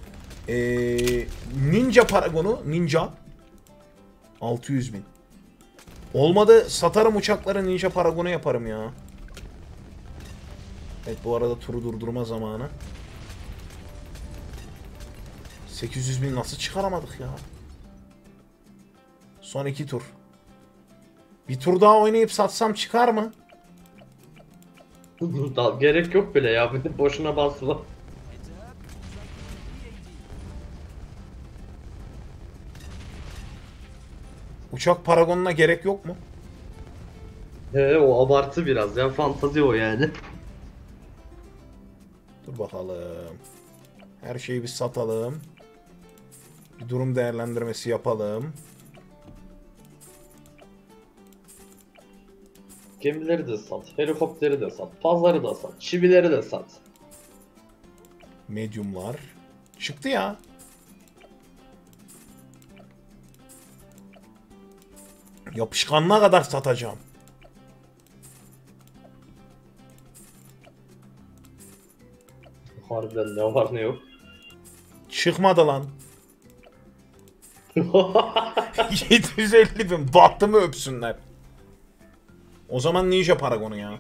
Ninja paragonu. Ninja. 600 bin. Olmadı satarım uçakları, ninja paragonu yaparım ya. Evet, bu arada turu durdurma zamanı. 800 bin nasıl çıkaramadık ya? Son 2 tur. Bir tur daha oynayıp satsam çıkar mı? Gerek yok bile ya. Bir de boşuna basma. Uçak paragonuna gerek yok mu? O abartı biraz ya. Fantazi o yani. Dur bakalım. Her şeyi bir satalım. Bir durum değerlendirmesi yapalım. Gemileri de sat. Helikopteri de sat. Pazları da sat. Çivileri de sat. Medium'lar. Çıktı ya. Yapışkanlığa kadar satacağım. Harbiden ne var ne yok. Çıkmadı lan. 750 bin. Bahtımı öpsünler. O zaman Ninja Paragon'u ya.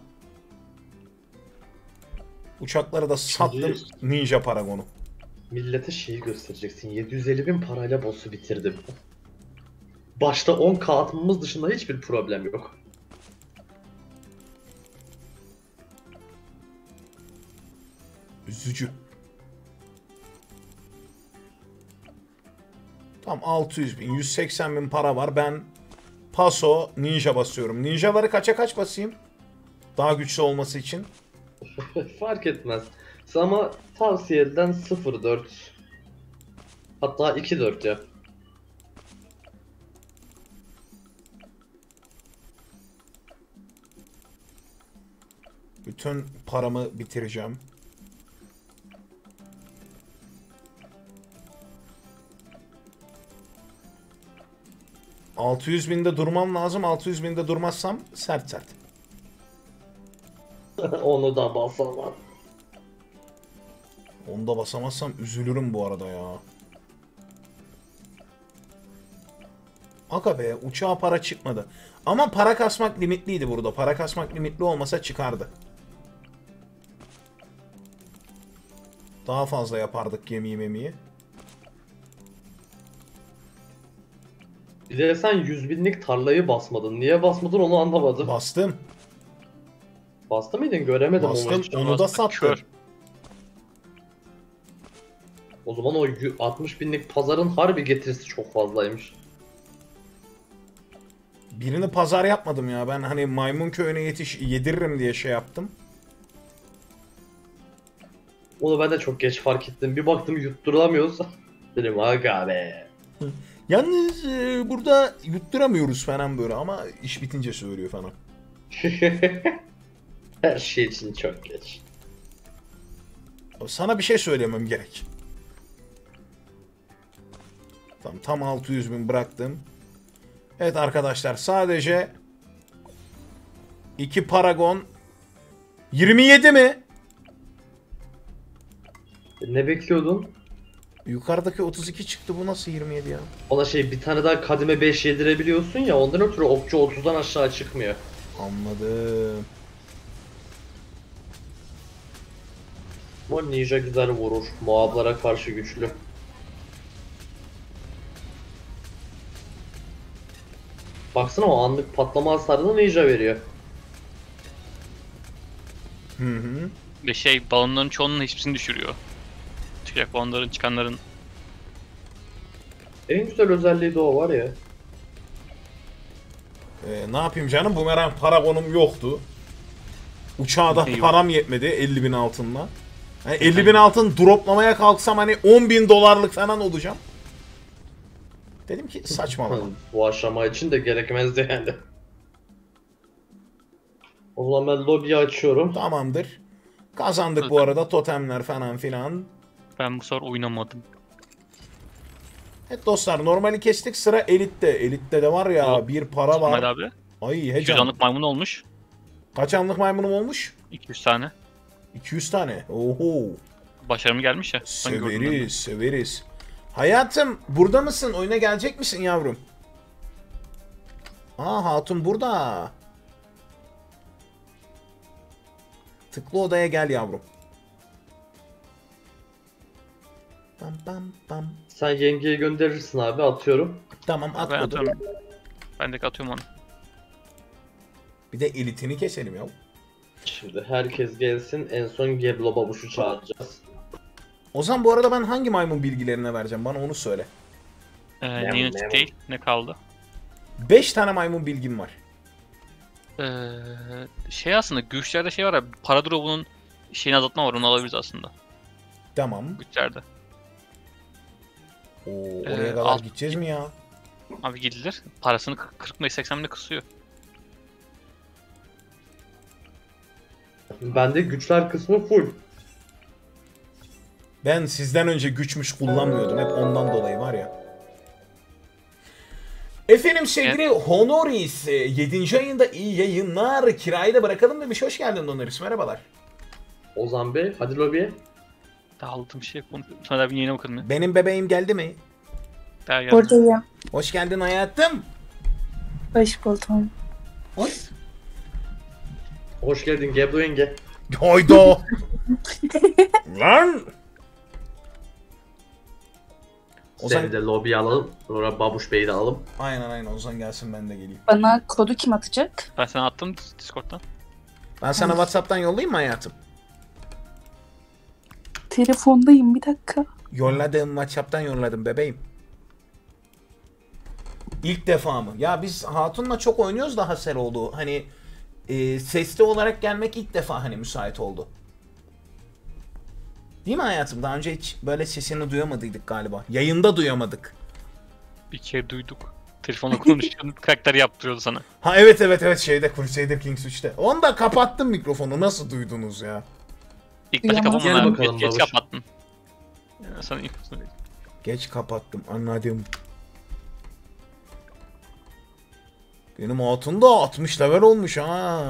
Uçakları da sattım. Ninja Paragon'u. Millete şeyi göstereceksin. 750 bin parayla boss'u bitirdim. Başta 10k atmamız dışında hiçbir problem yok. Üzücü. Tam 600 bin. 180 bin para var. Ben Paso Ninja basıyorum. Ninjaları kaça kaç basayım? Daha güçlü olması için. Fark etmez. Ama tavsiye edilen 0.4. Hatta 2.4 ya. Bütün paramı bitireceğim. ...600.000'de durmam lazım. 600.000'de durmazsam sert sert. Onu da basamam. Onu da basamazsam üzülürüm bu arada ya. Aga be, uçağa para çıkmadı. Ama para kasmak limitliydi burada. Para kasmak limitli olmasa çıkardı. Daha fazla yapardık gemiyi memiyi. Bir de sen 100 binlik tarlayı basmadın. Niye basmadın onu anlamadım. Bastım. Bastı mıydın? Göremedim onu Bastım. hiç. Onu da sattım. Kör. O zaman o 60 binlik pazarın harbi getirisi çok fazlaymış. Birini pazar yapmadım ya. Ben hani maymun köyüne yediririm diye şey yaptım. Onu ben de çok geç fark ettim. Bir baktım yutturulamıyoruz. Dedim aga be. Yalnız burada yutturamıyoruz falan böyle ama iş bitince söylüyor falan. Her şey için çok geç. Sana bir şey söylemem gerek. Tam 600.000 bıraktım. Evet arkadaşlar sadece 2 Paragon 27 mi? Ne bekliyordun? Yukarıdaki 32 çıktı, bu nasıl 27 ya? Ona şey bir tane daha kademe 5 yedirebiliyorsun ya ondan ötürü okçu 30'dan aşağı çıkmıyor. Anladım. Ama ninja güzel vurur. Moablara karşı güçlü. Baksana o anlık patlama hasarını ninja veriyor. Hı hı. Ve şey balonların çoğunun hiçbirisini düşürüyor. Çıkacak balonların çıkanların. En güzel özelliği de o var ya. Ne yapayım canım, bumerang Paragon'um yoktu. Uçağa da İyi. param yetmedi 50.000 altınla. Yani 50.000 altın droplamaya kalksam hani 10.000 dolarlık falan olacağım. Dedim ki saçmalama. Bu aşama için de gerekmezdi yani. O zaman ben lobiyi açıyorum. Tamamdır. Kazandık bu arada, totemler falan filan. Ben bu sefer oynamadım. Evet dostlar, normali kestik, sıra elitte. Elitte de var ya Tamam. bir para Kemal var. abi. Ay 200 hecan. anlık maymun olmuş. Kaç anlık maymunum olmuş? 200 tane. 200 tane. Oho. Başarım gelmiş ya. Ben gördüm ben de. Severiz, severiz. Hayatım burada mısın? Oyuna gelecek misin yavrum? Aa, hatun burada. Tıklı odaya gel yavrum. Pam pam pam. Sen yengeye gönderirsin abi atıyorum. Tamam, at Ben kodu. atıyorum. Ben de atıyorum onu. Bir de elitini keselim ya. Şimdi herkes gelsin en son Geblo babuşu çağıracağız. Ozan, bu arada ben hangi maymun bilgilerine vereceğim? Bana onu söyle. Neonatik değil. Ne kaldı? 5 tane maymun bilgim var. Şey aslında güçlerde şey var ya. Para drop'unun şeyini azaltma var. Onu alabiliriz aslında. Tamam. Güçlerde. Oo, oraya kadar alt- gideceğiz mi ya? Abi gidilir. Parasını 40-80 bile kısıyor. Bende güçler kısmı full. Ben sizden önce güçmüş kullanmıyordum. Hep ondan dolayı var ya. Efendim sevgili Honoris, 7. ayında iyi yayınlar. Kirayı da bırakalım demiş. Hoş geldin Honoris. Merhabalar. Ozan Bey hadi lobiye. Dağıldım şey konuşuyorum. Sonra bir yayına bakalım ya. Benim bebeğim geldi mi? Daha geldi. Buradayım. Hoş geldin hayatım. Hoş buldum. Hoş. Hoş geldin Geblo yenge. Hayda. Lan. Ozan, Seni de lobiye alalım. Sonra Babuş Bey'i de alalım. aynen Ozan gelsin, ben de geleyim. Bana kodu kim atacak? Ben sana attım Discord'dan. Ben sana WhatsApp'tan yollayayım mı hayatım? Telefondayım, bir dakika. Yolladım, WhatsApp'tan yolladım bebeğim. İlk defa mı? Ya biz Hatun'la çok oynuyoruz daha Seroğlu. Hani sesli olarak gelmek ilk defa hani müsait oldu. Değil mi hayatım? Daha önce hiç böyle sesini duyamadıydık galiba. Yayında duyamadık. Bir kere duyduk. Telefonla konuşuyordun. Karakter yaptırıyordu sana. Ha evet şeyde Crusader Kings 3'te. Onu da kapattım mikrofonu. Nasıl duydunuz ya? İlk başta Duyamam. kapatma. Gel abi. bakalım Geç babuş. kapattın. Ya, sana infosunu vereyim. Geç kapattım, anladım. Benim hatun da 60 level olmuş ha.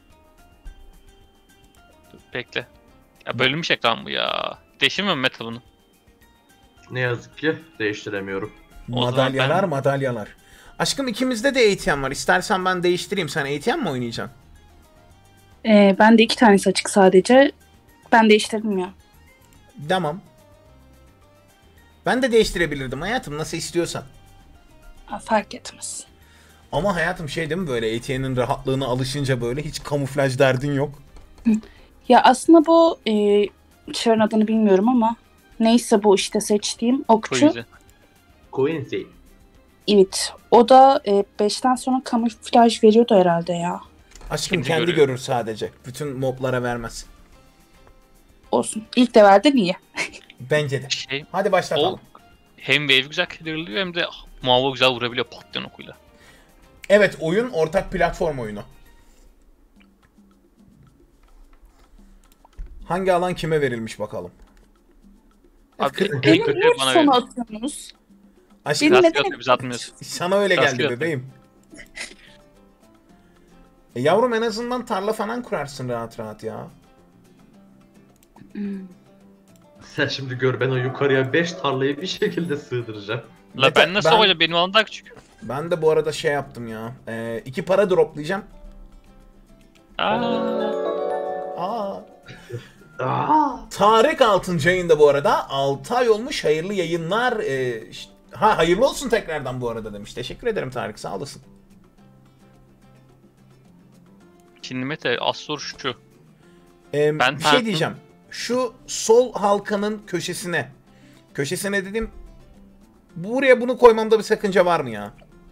Dur, bekle. Ya bölünmüş ekran bu ya. Değiştirmiyor mu Meta bunu? Ne yazık ki değiştiremiyorum. O zaman Madalyalar ben- madalyalar. Aşkım ikimizde de ATM var. İstersen ben değiştireyim. Sen ATM mi oynayacaksın? Ben de 2 tanesi açık sadece. Ben değiştirdim ya. Tamam. Ben de değiştirebilirdim hayatım, nasıl istiyorsan. Ha, fark etmez. Ama hayatım şey değil mi, böyle ATM'nin rahatlığına alışınca böyle hiç kamuflaj derdin yok. Ya aslında bu çarın adını bilmiyorum ama neyse bu işte seçtiğim okçu. Quincy. Quincy. Evet. O da 5'ten sonra kamuflaj veriyordu herhalde ya. Aşkım Kendi kendi görüyor. görür sadece. Bütün moblara vermez. olsun. İlk levelden iyi. Bence de. Şey, Hadi başlatalım. o hem wave güzel kırılıyor hem de Mavo güzel vurabiliyor patlayan okuyla. Evet, oyun ortak platform oyunu. Hangi alan kime verilmiş bakalım. Abi kır- Beni en kötü niye bana sona verin. atıyorsunuz? Aşkım Benim- Rastgele atıyor, biz atmıyoruz. sana öyle Rastgele geldi atıyor. bebeğim. Yavrum en azından tarla falan kurarsın rahat rahat ya. Sen şimdi gör, ben o yukarıya 5 tarlayı bir şekilde sığdıracağım. La ben nasıl olacağım? Benim alanım daha küçük. Ben de bu arada şey yaptım ya. 2 para droplayacağım. Aa, Aa. Aa! Tarık 6. ayında bu arada. 6 ay olmuş, hayırlı yayınlar. Hayırlı olsun tekrardan bu arada demiş. Teşekkür ederim Tarık, sağ olasın. şimdi Mete az soru şu. Bir şey Tarık'ın- diyeceğim. Şu sol halkanın köşesine dedim. Buraya bunu koymamda bir sakınca var mı ya?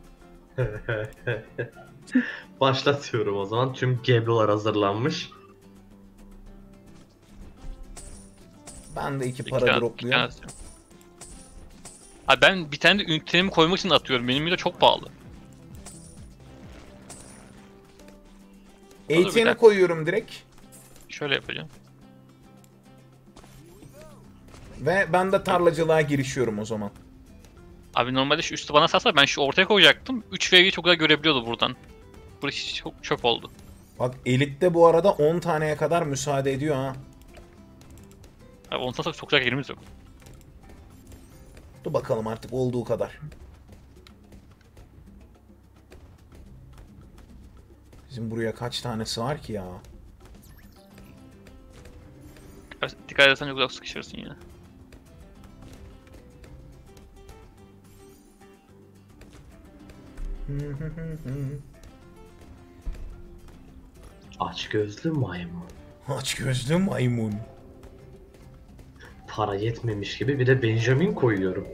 Başlatıyorum o zaman. Tüm geblolar hazırlanmış. Ben de 2 İki para tane- dropluyorum. iki tane- Abi ben bir tane de ünitemi koymak için atıyorum. Benim de çok pahalı. bir ATM'e dakika. koyuyorum direkt. Şöyle yapacağım. Ve ben de tarlacılığa girişiyorum o zaman. Abi normalde şu üstü bana satsa ben şu ortaya koyacaktım. 3 V'yi çok güzel görebiliyordu buradan. Burası çok çöp oldu. Bak elitte bu arada 10 taneye kadar müsaade ediyor ha. Abi onu satsak çok güzel yerimiz yok. Dur bakalım artık olduğu kadar. Bizim buraya kaç tanesi var ki ya? Dikkat edersen çok güzel sıkışırsın yine. Aç gözlü maymun. Aç gözlü maymun. Para yetmemiş gibi bir de Benjamin koyuyorum.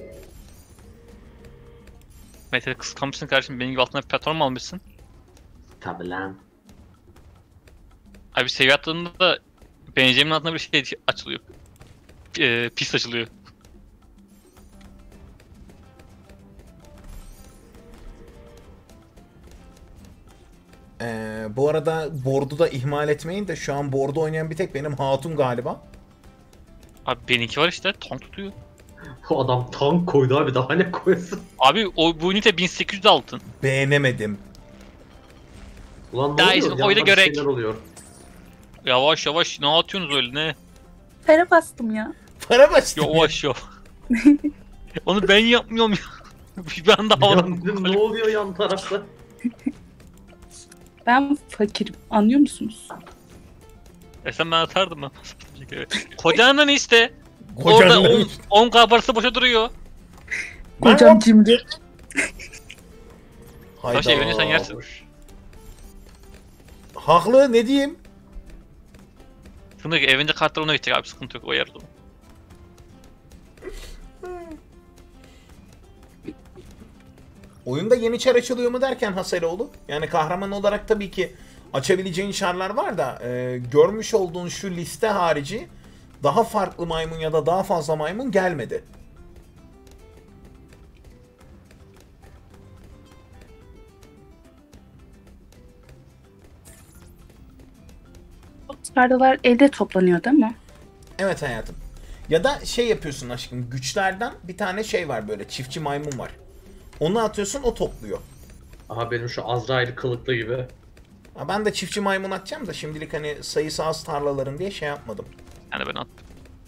Mete kıskanmışsın kardeşim. Benim gibi altına bir platform almışsın. Tabi lan. Abi seviye atladığında da Benjamin'in altına bir şey açılıyor. Pist açılıyor. Bu arada board'u da ihmal etmeyin de şu an board'u oynayan bir tek benim hatun galiba. Abi benimki var işte tank tutuyor. O adam tank koydu abi, daha ne koysun? Abi bu ünite 1800 altın. Beğenemedim. Ulan ne Ya oluyor? işte Yanında oyla bir görek. şeyler oluyor. Yavaş yavaş ne atıyorsunuz öyle ne? Para bastım ya. Para bastım. Yavaş yavaş. Onu ben yapmıyorum ya. Ben de Ya havadan dedim, ne oluyor yan tarafta? Ben fakirim. Anlıyor musunuz? sen ben atardım ben. Kocanla ne işte? Kocanla Orada ne 10k parası boşa duruyor. Ben Kocam o- cimri. Hayda. Taş evleniyorsan yersin. Haklı, ne diyeyim? Şimdi evinde kartlar ona gidecek abi sıkıntı yok o yerde. Oyunda yeni çar açılıyor mu derken Haseroğlu? Yani kahraman olarak tabii ki açabileceğin çarlar var da görmüş olduğun şu liste harici daha farklı maymun ya da daha fazla maymun gelmedi. O tarlalar elde toplanıyor değil mi? Evet hayatım. Ya da şey yapıyorsun aşkım, güçlerden bir tane şey var, böyle çiftçi maymun var. Onu atıyorsun, o topluyor. Aha benim şu Azrail kılıklı gibi. Ha, ben de çiftçi maymun atacağım da şimdilik hani sayısı az tarlaların diye şey yapmadım. Yani ben attım.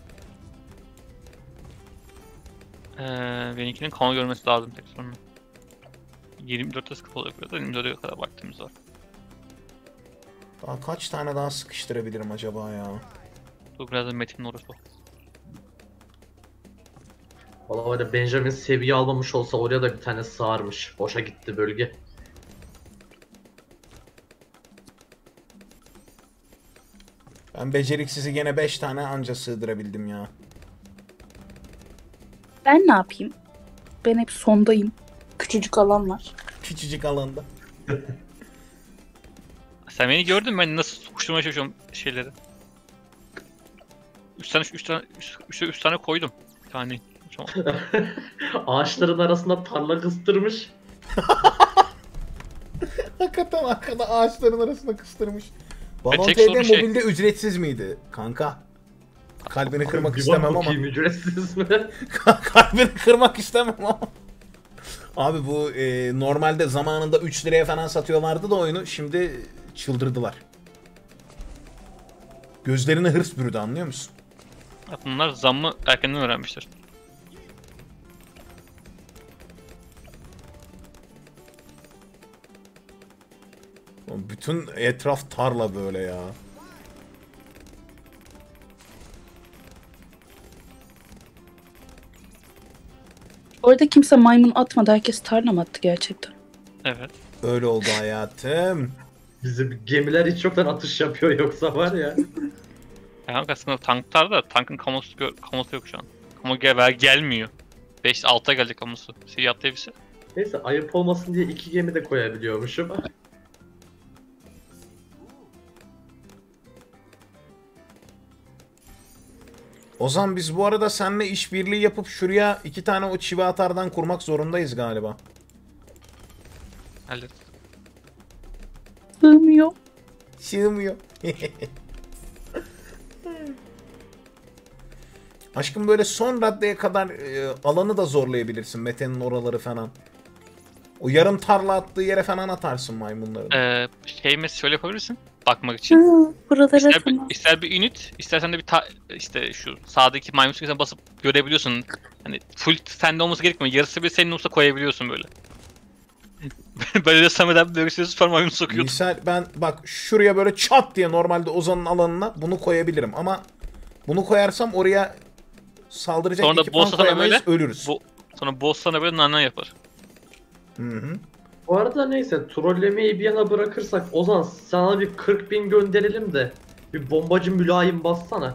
Benimkinin kanal görmesi lazım tek sonra. 24'te sıkıntı oluyor da 24'e kadar vaktimiz var. Daha kaç tane daha sıkıştırabilirim acaba ya? Dur biraz da Metin'in orası o. Valla var ya, Benjamin seviye almamış olsa oraya da bir tane sığarmış. Boşa gitti bölge. Ben beceriksizi gene 5 tane anca sığdırabildim ya. Ben ne yapayım? Ben hep sondayım. Küçücük alan var. Küçücük alanda. Sen beni gördün mü? Ben nasıl sokuşturmaya çalışıyorum şeyleri. 3 tane koydum. Bir tane. Tamam. Ağaçların arasında tarla kıstırmış. Hakikaten arkada ağaçların arasında kıstırmış. Balon tek TD soru şey- mobilde ücretsiz miydi kanka? Kalbini kırmak Bir bak istemem ama. bakayım, ücretsiz mi? Kalbini kırmak istemem ama. Abi bu normalde zamanında 3 liraya falan satıyorlardı da oyunu, şimdi çıldırdılar. Gözlerine hırs bürüdü, anlıyor musun? Bunlar zammı erkenden öğrenmişler. Bütün etraf tarla böyle ya. Orada kimse maymun atmadı. Herkes tarla mı attı gerçekten? Evet. Öyle oldu hayatım. Bizim gemiler hiç yoktan atış yapıyor yoksa var ya. Yani aslında tanklar da tankın kamusu yok şu an. Kamu gelmiyor. 5-6'a gelecek kamusu. Şey atlayabilse. Neyse ayıp olmasın diye 2 gemi de koyabiliyormuşum. Ozan, biz bu arada seninle işbirliği yapıp şuraya 2 tane o çivi atardan kurmak zorundayız galiba. Hallet. Sığmıyor. Sığmıyor. Aşkım, böyle son raddeye kadar alanı da zorlayabilirsin. Mete'nin oraları falan. O yarım tarla attığı yere falan atarsın maymunları. Şöyle yapabilirsin. Bakmak için. Buralara tamam. İster bir unit, istersen de işte şu sağdaki maymun simgesine basıp görebiliyorsun. Hani full sende olması gerekmiyor. Yarısı bir senin olsa koyabiliyorsun böyle. Böyle de Samet abi bölgesine süper maymunu sokuyordu. Misal ben bak şuraya böyle çat diye normalde Ozan'ın alanına bunu koyabilirim ama bunu koyarsam oraya saldıracak Sonra da ekipman boss'a sana koyamayız, böyle ölürüz. Sonra boss sana böyle nana yapar. Hı. Bu arada neyse trollemeyi bir yana bırakırsak Ozan sana bir 40.000 gönderelim de bir bombacı mülayim bassana.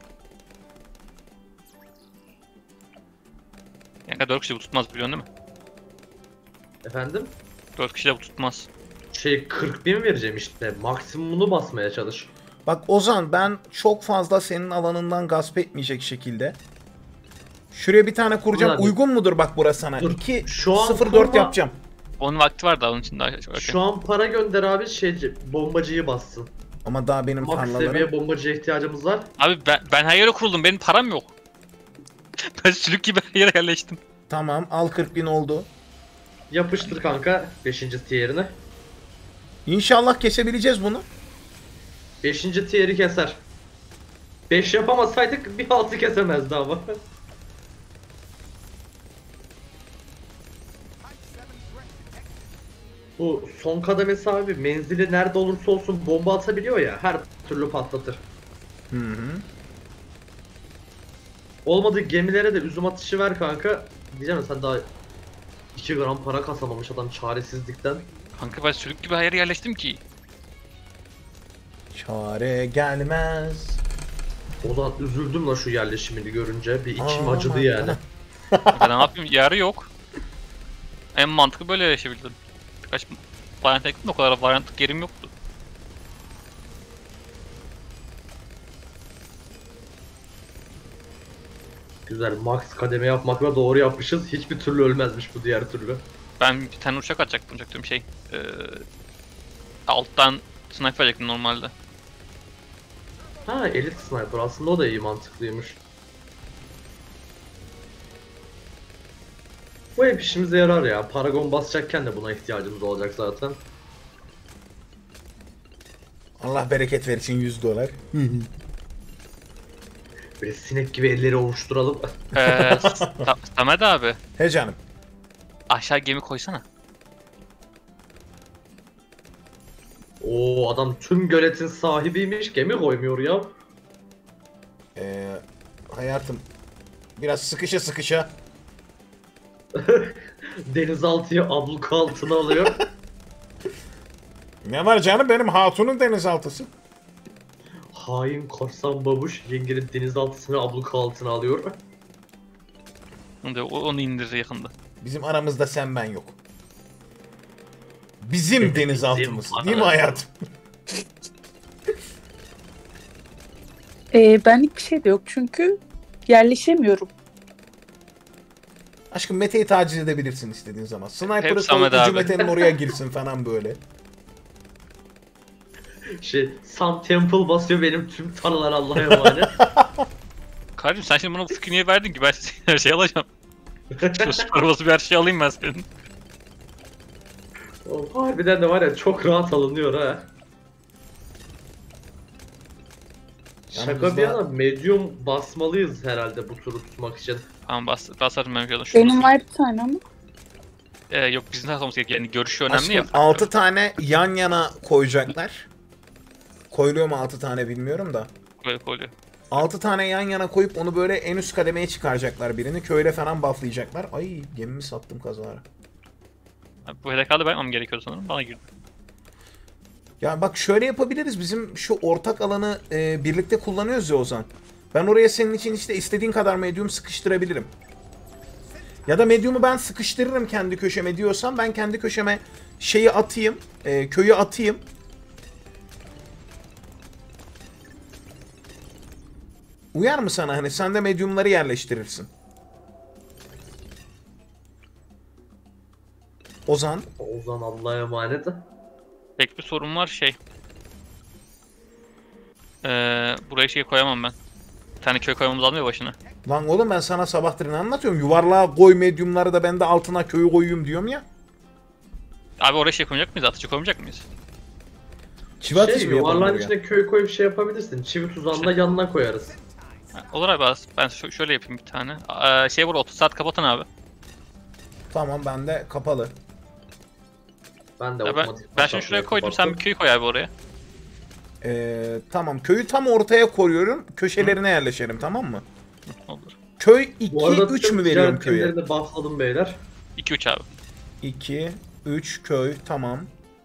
Yani 4 kişi bu tutmaz, biliyorsun değil mi? Efendim? 4 kişi de bu tutmaz. 40.000 vereceğim işte, maksimumunu basmaya çalış. Bak Ozan, ben çok fazla senin alanından gasp etmeyecek şekilde şuraya bir tane kuracağım. Abi. Uygun mudur bak burası sana? Dur, 2-0-4 kurma. yapacağım. Onun vakti var daha, onun için daha çok Şu an para gönder abi, bombacıyı bassın. Ama daha benim Max tarlalarım. seviye bombacıya ihtiyacımız var. Abi ben her yere kuruldum, benim param yok. Ben sülük gibi her yere yerleştim. Tamam, al 40.000 oldu. Yapıştır kanka 5. tier'ine. İnşallah kesebileceğiz bunu. 5. tier'i keser. 5 yapamasaydık bir 6 kesemezdi ama. Bu son kademesi abi, menzili nerede olursa olsun bomba atabiliyor ya, her türlü patlatır. Hı hı. Olmadı gemilere de üzüm atışı ver kanka. Diyeceğim sen daha 2 gram para kasamamış adam çaresizlikten. Kanka ben sülük gibi her yere yerleştim ki. Çare gelmez. Ulan üzüldüm la şu yerleşimini görünce, bir içim Aman acıdı yani. Ben ne yapayım, yarı yok. En mantıklı böyle yerleşebildim. Birkaç varyant ekledim, o kadar varyantlık yerim yoktu. Güzel, max kademe yapmakla doğru yapmışız. Hiçbir türlü ölmezmiş bu diğer türlü. Ben bir tane uçak atacaktım alttan sniper alacaktım normalde. Ha, elit sniper aslında, o da iyi, mantıklıymış. Bu hep işimize yarar ya. Paragon basacakken de buna ihtiyacımız olacak zaten. Allah bereket versin, $100. Böyle sinek gibi elleri ovuşturalım. Samet abi, He canım. aşağı gemi koysana. Oo, adam tüm göletin sahibiymiş, gemi koymuyor ya. Hayatım, biraz sıkışa sıkışa. Denizaltıyı abluka altına alıyor. Ne var canım, benim hatunun denizaltısı. Hain korsan babuş yengenin denizaltısını abluka altına alıyor. Onu indirir yakında. Bizim aramızda sen ben yok. Bizim denizaltımız. Bizim Değil mi hayatım? Benlik bir şey de yok çünkü yerleşemiyorum. Aşkım Mete'yi taciz edebilirsin istediğin zaman. Sniper'ı koy, Samet ucu abi. Mete'nin oraya girsin falan böyle. Some Temple basıyor benim tüm tanrılar Allah'a emanet. Kardeşim sen şimdi bana bu fikri niye verdin ki? Ben her şey alacağım. Şu süper basıp her şeyi alayım ben senin. Oğlum, harbiden de var ya çok rahat alınıyor ha. Şaka bir yana medium basmalıyız herhalde bu turu tutmak için. Tamam basarım ben şöyle. Benim var bir tane ama. Yok bizim takmamız gerekiyor. Yani görüşü önemli Aşkım ya. 6 tane yan yana koyacaklar. Koyuluyor mu 6 tane bilmiyorum da. Böyle koyuyor. 6 tane yan yana koyup onu böyle en üst kademeye çıkaracaklar birini. Köyle falan bufflayacaklar. Ay gemimi sattım kazara. Abi, bu HDK'da ben yapmam gerekiyor sanırım. Bana girdi. Ya bak şöyle yapabiliriz. Bizim şu ortak alanı birlikte kullanıyoruz ya Ozan. Ben oraya senin için işte istediğin kadar medium sıkıştırabilirim. Ya da medium'u ben sıkıştırırım kendi köşeme diyorsan ben kendi köşeme şeyi atayım, köyü atayım. Uyar mı sana hani sen de medium'ları yerleştirirsin. Ozan. Ozan Allah'a emanet. Tek bir sorun var buraya şey koyamam ben. Bir tane köy koymamız almıyor başına. Lan oğlum ben sana sabahtır ne anlatıyorum. Yuvarlığa koy medium'ları da ben de altına köyü koyayım diyorum ya. Abi oraya şey koyacak mıyız? Atıcı koymayacak mıyız? Çivi ateşi mi yapalım yuvarlağın oraya? içine köy koyup şey yapabilirsin. Çivi tuzağını da yanına koyarız. Olur abi ben şöyle yapayım bir tane. Var 30 saat kapatın abi. Tamam ben de kapalı. Ben de Ya ben şimdi şuraya koydum sen bir köy koy abi oraya. Tamam köyü tam ortaya koyuyorum. Köşelerine yerleşelim tamam mı? Olur. Köy Bu arada 2-3 mü veriyorum köye? ticaret buffladım beyler. 2-3 abi. 2, 3 köy tamam.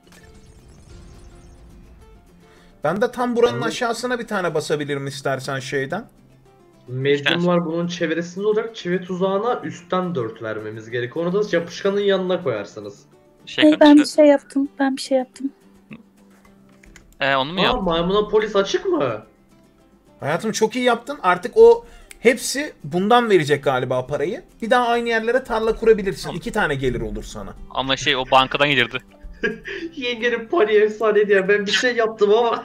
Ben de tam buranın aşağısına bir tane basabilirim istersen şeyden. Medium var bunun çevresinde olacak. Çivi tuzağına üstten 4 vermemiz gerekiyor. Onu da yapışkanın yanına koyarsınız. Ben bir şey yaptım. Ben bir şey yaptım. Onu mu yaptın? Maymuna polis açık mı? Hayatım çok iyi yaptın. Artık o hepsi bundan verecek galiba parayı. Bir daha aynı yerlere tarla kurabilirsin. Tamam. 2 tane gelir olur sana. Ama o bankadan gelirdi. Yengenin paniği efsane diye ben bir şey yaptım ama.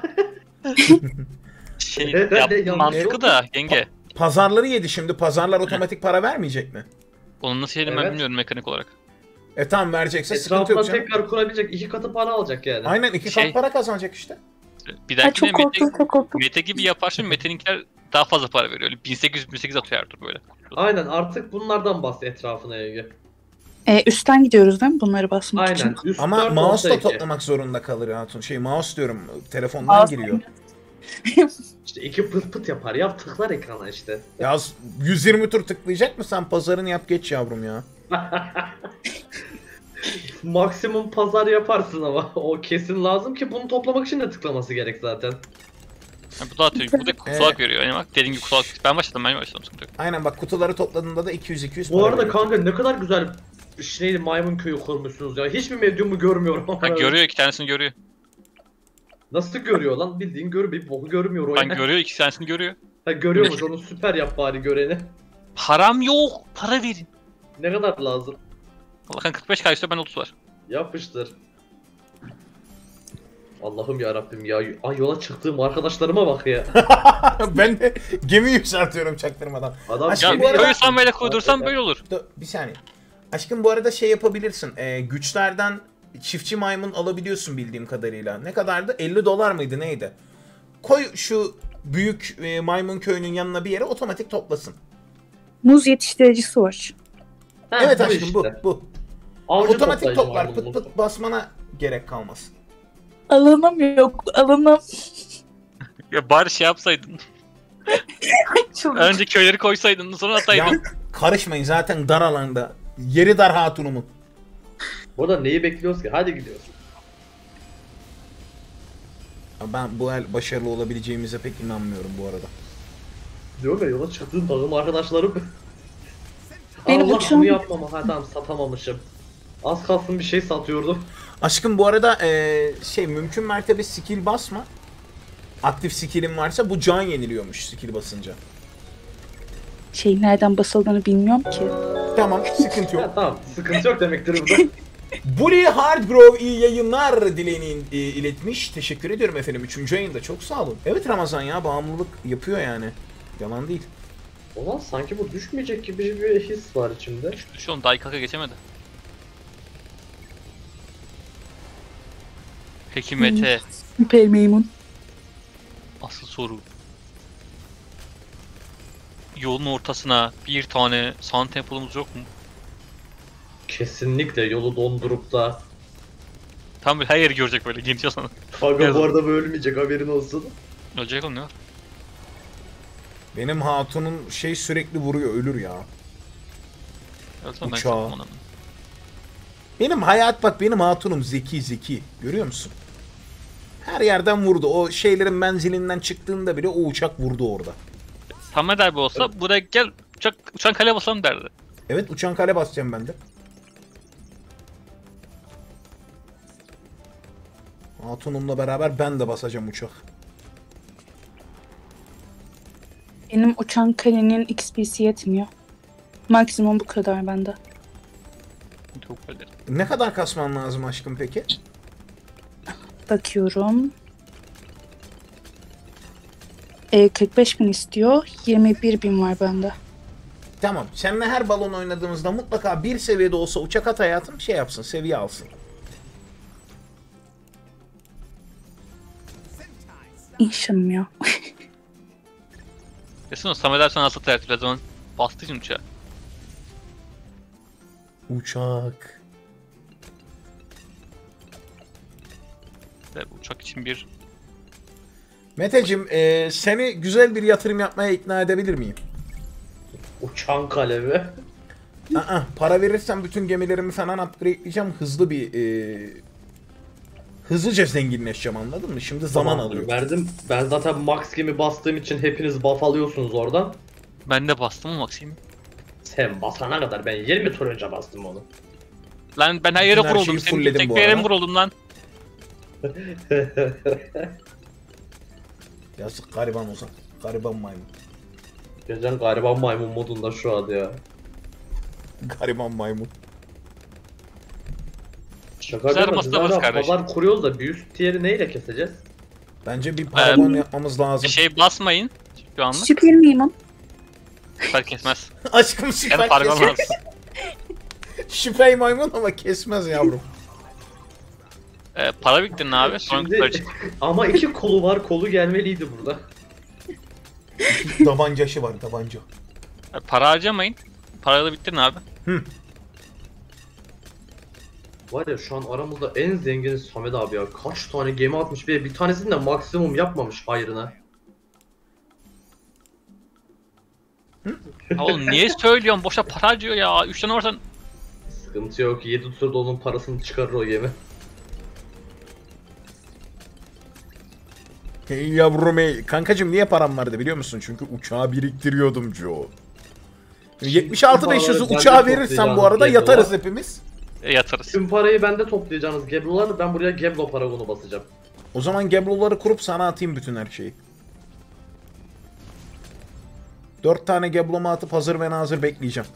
Yaptığın mantıklı da yenge. Pazarları yedi şimdi. Pazarlar otomatik para vermeyecek mi? Onu nasıl yedim ben Evet. bilmiyorum mekanik olarak. Tamam verecekse sıkıntı Etrafına yok canım. tekrar kurabilecek 2 katı para alacak yani. Aynen 2 kat para kazanacak işte. Bir Ay, dahakine çok korktum, çok korktum. Mete gibi yaparsın Mete'ninkiler daha fazla para veriyor. Öyle 1800 atıyor her tur böyle. Aynen artık bunlardan bahs etrafına yenge. Üstten gidiyoruz değil mi bunları basmak için? Aynen. Üst Ama 4, mouse da orta 2. toplamak zorunda kalır Hatun. Mouse diyorum telefondan Mouse. giriyor. İşte 2 pıt pıt yapar. Yap tıklar ekrana işte. Ya 120 tur tıklayacak mı sen pazarını yap geç yavrum ya. Maksimum pazar yaparsın ama o kesin lazım ki bunu toplamak için de tıklaması gerek zaten. Bu da atıyor. Bu da kulak veriyor. Yani bak dediğin gibi kulak. Ben başladım sıkıntı yok. Aynen bak kutuları topladığında da 200-200 Bu para arada veriyor. kanka ne kadar güzel maymun köyü kurmuşsunuz ya. Hiçbir medyumu görmüyorum ama. Ha, görüyor 2 tanesini görüyor. Nasıl görüyor lan? Bildiğin görüyor. Bir boku görmüyor o Ben ya. görüyor 2 tanesini görüyor. Ha, görüyormuş onu süper yap bari göreni. Param yok. Para verin. Ne kadar lazım? Allah kan 45 kaysa ben 30 var. Yapıştır. Allah'ım ya Rabbim ya. Ay yola çıktığım arkadaşlarıma bak ya. Ben de gemi yükseltiyorum çaktırmadan. Adam Aşkım Ya bu arada- köyü sen böyle koydursan böyle olur. Dur, bir saniye. Aşkım bu arada şey yapabilirsin. Güçlerden çiftçi maymun alabiliyorsun bildiğim kadarıyla. Ne kadardı? 50 dolar mıydı neydi? Koy şu büyük maymun köyünün yanına bir yere otomatik toplasın. Muz yetiştiricisi var. Ha, Evet bu aşkım işte. bu. Avcı Otomatik toplayıcı toplar. maymun Pıt pıt basmana gerek kalmaz. Alanım yok. Alanım. Ya bari şey yapsaydın. Önce köyleri koysaydın sonra Ya ataydın. karışmayın zaten dar alanda. Yeri dar hatunumun. Burada neyi bekliyoruz ki? Hadi gidiyoruz. Ben bu el başarılı olabileceğimize pek inanmıyorum bu arada. Diyorum ya yola çıktığım takım arkadaşlarım. Benim Allah uçağım- bunu yapmama. Ha tamam satamamışım. Az kalsın bir şey satıyordum. Aşkım bu arada mümkün mertebe skill basma. aktif skill'in varsa bu can yeniliyormuş skill basınca. Şey nereden basıldığını bilmiyorum ki. Tamam, sıkıntı yok. Ha, tamam sıkıntı yok demektir burada. Bully Hardgrove iyi yayınlar dileğini iletmiş. Teşekkür ediyorum efendim. 3. ayında çok sağ olun. Evet Ramazan ya, bağımlılık yapıyor yani. Yalan değil. Ulan sanki bu düşmeyecek gibi bir his var içimde. Şu an Daikaka geçemedi. Peki Mete, Süper maymun. asıl soru. Yolun ortasına bir tane Sun Temple'ımız yok mu? Kesinlikle yolu dondurup da Tam böyle her yeri görecek böyle geniş alanı. Aga bu arada bu ölmeyecek haberin olsun. Ölecek oğlum ne var? Benim hatunun şey sürekli vuruyor, ölür ya. Ölsem ben Uçağı. sanmam onu. Benim hayat bak, benim hatunum zeki. Görüyor musun? Her yerden vurdu. O şeylerin menzilinden çıktığında bile o uçak vurdu orada. Samet abi olsa buraya gel uçan kale basalım derdi. Evet, uçan kale basacağım ben de. Hatunumla beraber ben de basacağım uçak. Benim uçan kalenin XP'si yetmiyor. Maksimum bu kadar bende. Çok böyle. Ne kadar kasman lazım aşkım peki? Bakıyorum. 45.000 istiyor. 21.000 var bende. Tamam. Seninle her balon oynadığımızda mutlaka bir seviyede olsa uçak at hayatım şey yapsın, seviye alsın. İnşallah ya. Desin o Samet abi sana nasıl tertip o zaman bastığı için uçağa. Uçak. Ve uçak için bir Meteciğim, seni güzel bir yatırım yapmaya ikna edebilir miyim? Uçan kalemi. Para verirsen bütün gemilerimi falan upgradeleyeceğim. Hızlı bir hızlıca zenginleşeceğim, anladın mı? Şimdi zaman Tamam, alıyor. verdim. Ben zaten max gemi bastığım için hepiniz buff alıyorsunuz oradan. ben de bastım mı Maxim? Sen basana kadar ben 20 tur önce bastım onu. Lan ben her yere Bütün her vuruldum. şeyi Senin fullledim tek bu bir yere mi arada. vuruldum lan? Yazık gariban Ozan. Gariban maymun. Geçen gariban maymun modunda şu an ya. Gariban maymun. Şaka Güzel değil mi? Biz masada bas hala kardeşim. pazar kuruyoruz da bir üst tieri neyle keseceğiz? Bence bir paragon yapmamız lazım. Şey basmayın şu anlık. Süper maymun. Süper kesmez. Aşkım Ben süper paragon kesmez. lazım. Şüphey maymun ama kesmez yavrum. Para biriktirin abi. Sonra Şimdi yukarı çık. ama iki kolu var, kolu gelmeliydi burada. Tabancaşı var, tabanca. Para harcamayın. Parayı da bitirin abi. Var ya şu an aramızda en zengin Samet abi ya. Kaç tane gemi atmış ve bir tanesini de maksimum yapmamış hayrına. Ya oğlum niye söylüyorsun? Boşa para harcıyor ya. 3 tane varsan Sıkıntı yok. 7 turda onun parasını çıkarır o gemi. Hey yavrum hey. Kankacım niye param vardı biliyor musun? Çünkü uçağı biriktiriyordum Joe. 76.500'ü Ben de uçağa verirsen bu arada toplayacağım yatarız Geblo'lar. hepimiz. yatarız. Tüm parayı bende toplayacağınız Geblo'lar, ben buraya Geblo paragonu basacağım. O zaman Geblo'ları kurup sana atayım bütün her şeyi. 4 tane Geblo'mu atıp hazır ve nazır bekleyeceğim.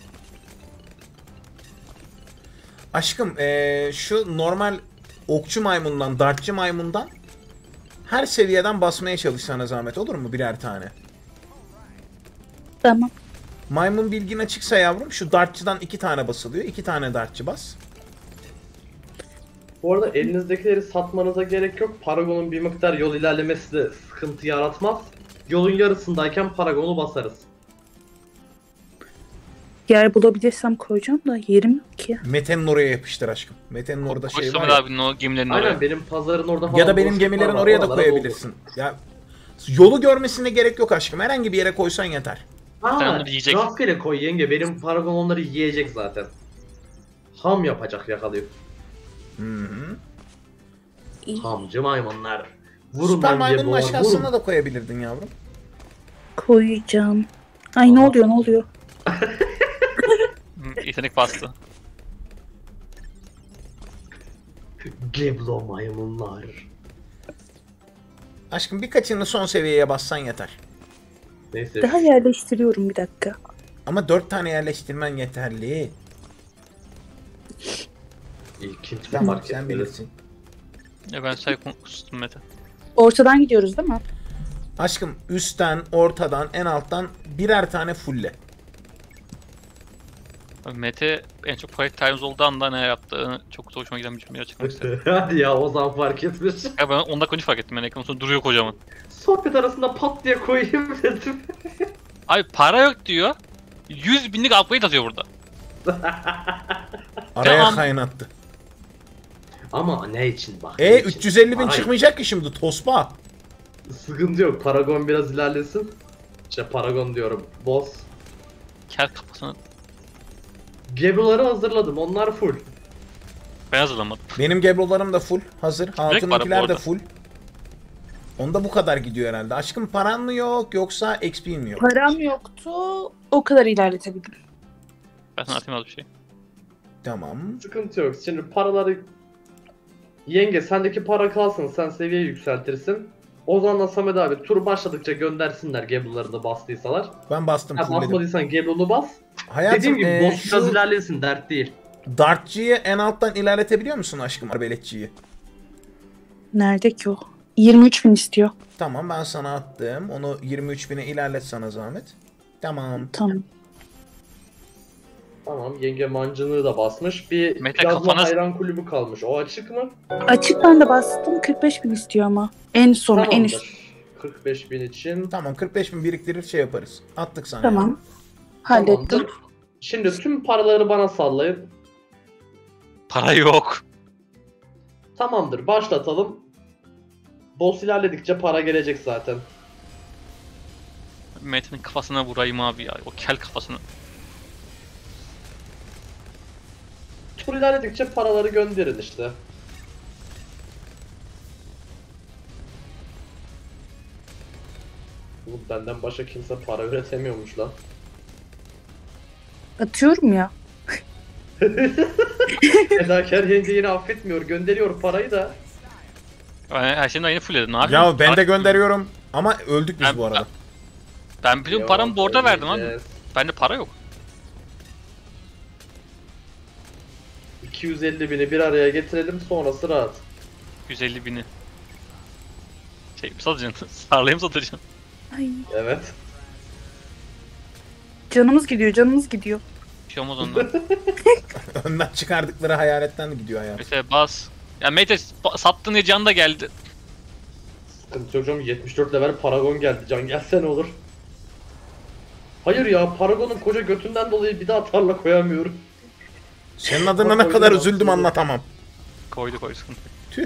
Aşkım şu normal okçu maymundan, dartçı maymundan her seviyeden basmaya çalış sana zahmet, olur mu birer tane? Tamam. Maymun bilgin açıksa yavrum şu dartçıdan 2 tane basılıyor. 2 tane dartçı bas. Bu arada elinizdekileri satmanıza gerek yok. Paragon'un bir miktar yol ilerlemesi de sıkıntı yaratmaz. Yolun yarısındayken Paragon'u basarız. Yer bulabilirsem koyacağım da yerim yok ki. Mete'nin oraya yapıştır aşkım. Mete'nin orada Koş şey var Samet ya. abinin o gemilerini Aynen oraya. benim pazarın orada falan Ya da benim boşluklar gemilerin var, oraya da oralara koyabilirsin. Ya yolu görmesine gerek yok aşkım. Herhangi bir yere koysan yeter. doldur. Sen Ha, onları yiyecek. rastgele koy yenge. Benim Paragon onları yiyecek zaten. Ham yapacak yakalayıp. Hı hı. Hamcı maymunlar. Vurun Süper lan maymunun Geblo'lar, aşağısına vurun. da koyabilirdin yavrum. Koyacağım. Ay ne Aha. oluyor ne oluyor? Yetenek bastı. Geblo maymunlar. Aşkım birkaçını son seviyeye bassan yeter. Neyse. Daha yerleştiriyorum bir dakika. Ama 4 tane yerleştirmen yeterli. İlkinç bir Tamam fark sen etmeli. bilirsin. Ya ben say kustum Mete. Ortadan gidiyoruz değil mi? Aşkım üstten, ortadan, en alttan birer tane fulle. Mete en çok Fight Times olduğu anda ne yaptığını çok da hoşuma giden bir cümleyi açıklamak istedim. Hadi ya o zaman fark etmiş. Ya ben 10 dakika önce fark ettim. Yani ekranın sonra duruyor kocaman. Sohbet arasında pat diye koyayım dedim. Abi para yok diyor. 100 binlik upgrade atıyor burada. Araya Tamam. kaynattı. Ama ne için bak. ne için? 350 bin Para- çıkmayacak ki şimdi tospa. Sıkıntı yok. Paragon biraz ilerlesin. İşte Paragon diyorum. Boss. Kel kafasını Gebruları hazırladım. Onlar full. ben hazırlamadım. Benim gebrolarım da full hazır. para bu Hatun'unkiler de arada. full. Onda bu kadar gidiyor herhalde. Aşkım paran mı yok yoksa XP'in mi yok? Param yoktu. O kadar ilerletebildim. Ben sana atayım az bir şey. Tamam. Sıkıntı yok. Şimdi paraları... Yenge sendeki para kalsın. Sen seviye yükseltirsin. Ozan'la Samet abi tur başladıkça göndersinler Gebrularını bastıysalar. Ben bastım Ha, fullledim. basmadıysan Gebru'nu bas. Hayatım Dediğim gibi boss biraz şu ilerlesin. Dert değil. dartçıyı en alttan ilerletebiliyor musun aşkım arbeletçiyi? Nerede ki o? 23 bin istiyor. Tamam ben sana attım. Onu 23 bine ilerlet sana zahmet. Tamam. Tamam. Tamam yenge mancınığı da basmış. Bir Mete, plazma kafana- hayran kulübü kalmış. O açık mı? Açık ben de bastım. 45 bin istiyor ama. En sonu en üst. Tamamdır. 45 bin için. Tamam 45 bin biriktirir şey yaparız. Attık sana. Tamam. Hallettim. Tamamdır. Şimdi tüm paraları bana sallayın. Para yok. Tamamdır başlatalım. Boss ilerledikçe para gelecek zaten. Mete'nin kafasına vurayım abi ya. O kel kafasına. Tur ilerledikçe paraları gönderin işte. Bu benden başka kimse para üretemiyormuş lan. Atıyorum ya. Fedakar yenge yine affetmiyor. Gönderiyor parayı da. Ben her şeyin aynı fullledim. Ne yapayım? Ya ben de gönderiyorum. Ama öldük biz Ben- bu arada. Ben biliyorum paramı borda verdim abi. ödeyeceğiz. Bende para yok. 250 bini bir araya getirelim sonrası rahat. 150 bini. Şey mi satacaksın? Sarlayı mı satacaksın? Ay. Evet. Canımız gidiyor, canımız gidiyor. Bir şey olmaz ondan. Önden çıkardıkları hayaletten gidiyor hayat. Mete bas. Ya Mete sattın diye can da geldi. Sıkıntı yok canım 74 level Paragon geldi. Can gelse ne olur? Hayır ya Paragon'un koca götünden dolayı bir daha tarla koyamıyorum. Senin adına Bak, ne kadar oyunu üzüldüm aslında. anlatamam. Koydu sıkıntı. Tüh.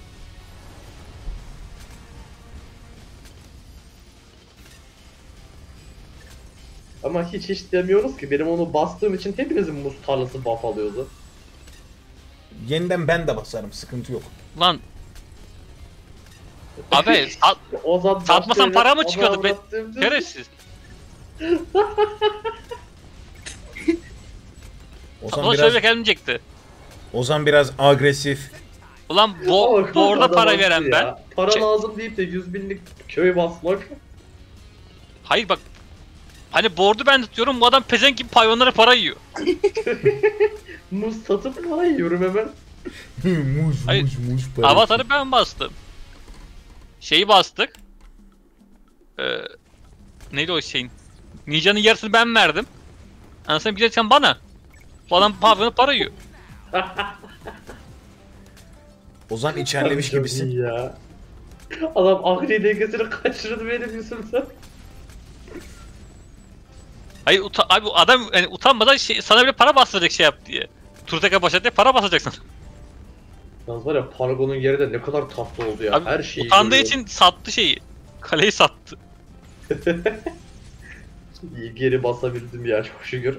Ama hiç demiyoruz ki benim onu bastığım için hepinizin muz tarlası buff alıyordu. Yeniden ben de basarım sıkıntı yok. Lan. Abi Ozan satmasan başta para mı evet, çıkıyordu ona be? uğrattığımda- Şerefsiz. Ozan Buna biraz, söyleyecek gelmeyecekti. Ozan biraz agresif. Ulan Ama bu orada adam para haklı veren ya. ben. Para Şey- lazım deyip de 100 binlik köy basmak. Hayır bak. Hani board'u ben tutuyorum bu adam pezen gibi hayvanlara para yiyor. Muz satıp para yiyorum hemen. muz Hayır, muz para. Avatar'ı ben bastım. Şeyi bastık. Neydi o şeyin? Ninja'nın yarısını ben verdim. Anasını bileceksen bana. Bu adam pavyona para yiyor. Ozan içerlemiş Çok gibisin. iyi ya. Adam akli dengesini kaçırdı benim yüzümden. Hayır abi adam yani utanmadan sana bile para bastıracak şey yap diye. Turteka başlat diye para basacaksın. Yalnız var ya Paragon'un yeri de ne kadar tatlı oldu ya. Abi, Her şeyi utandığı görüyorum. için sattı şeyi. Kaleyi sattı. İyi geri basabildim ya çok şükür.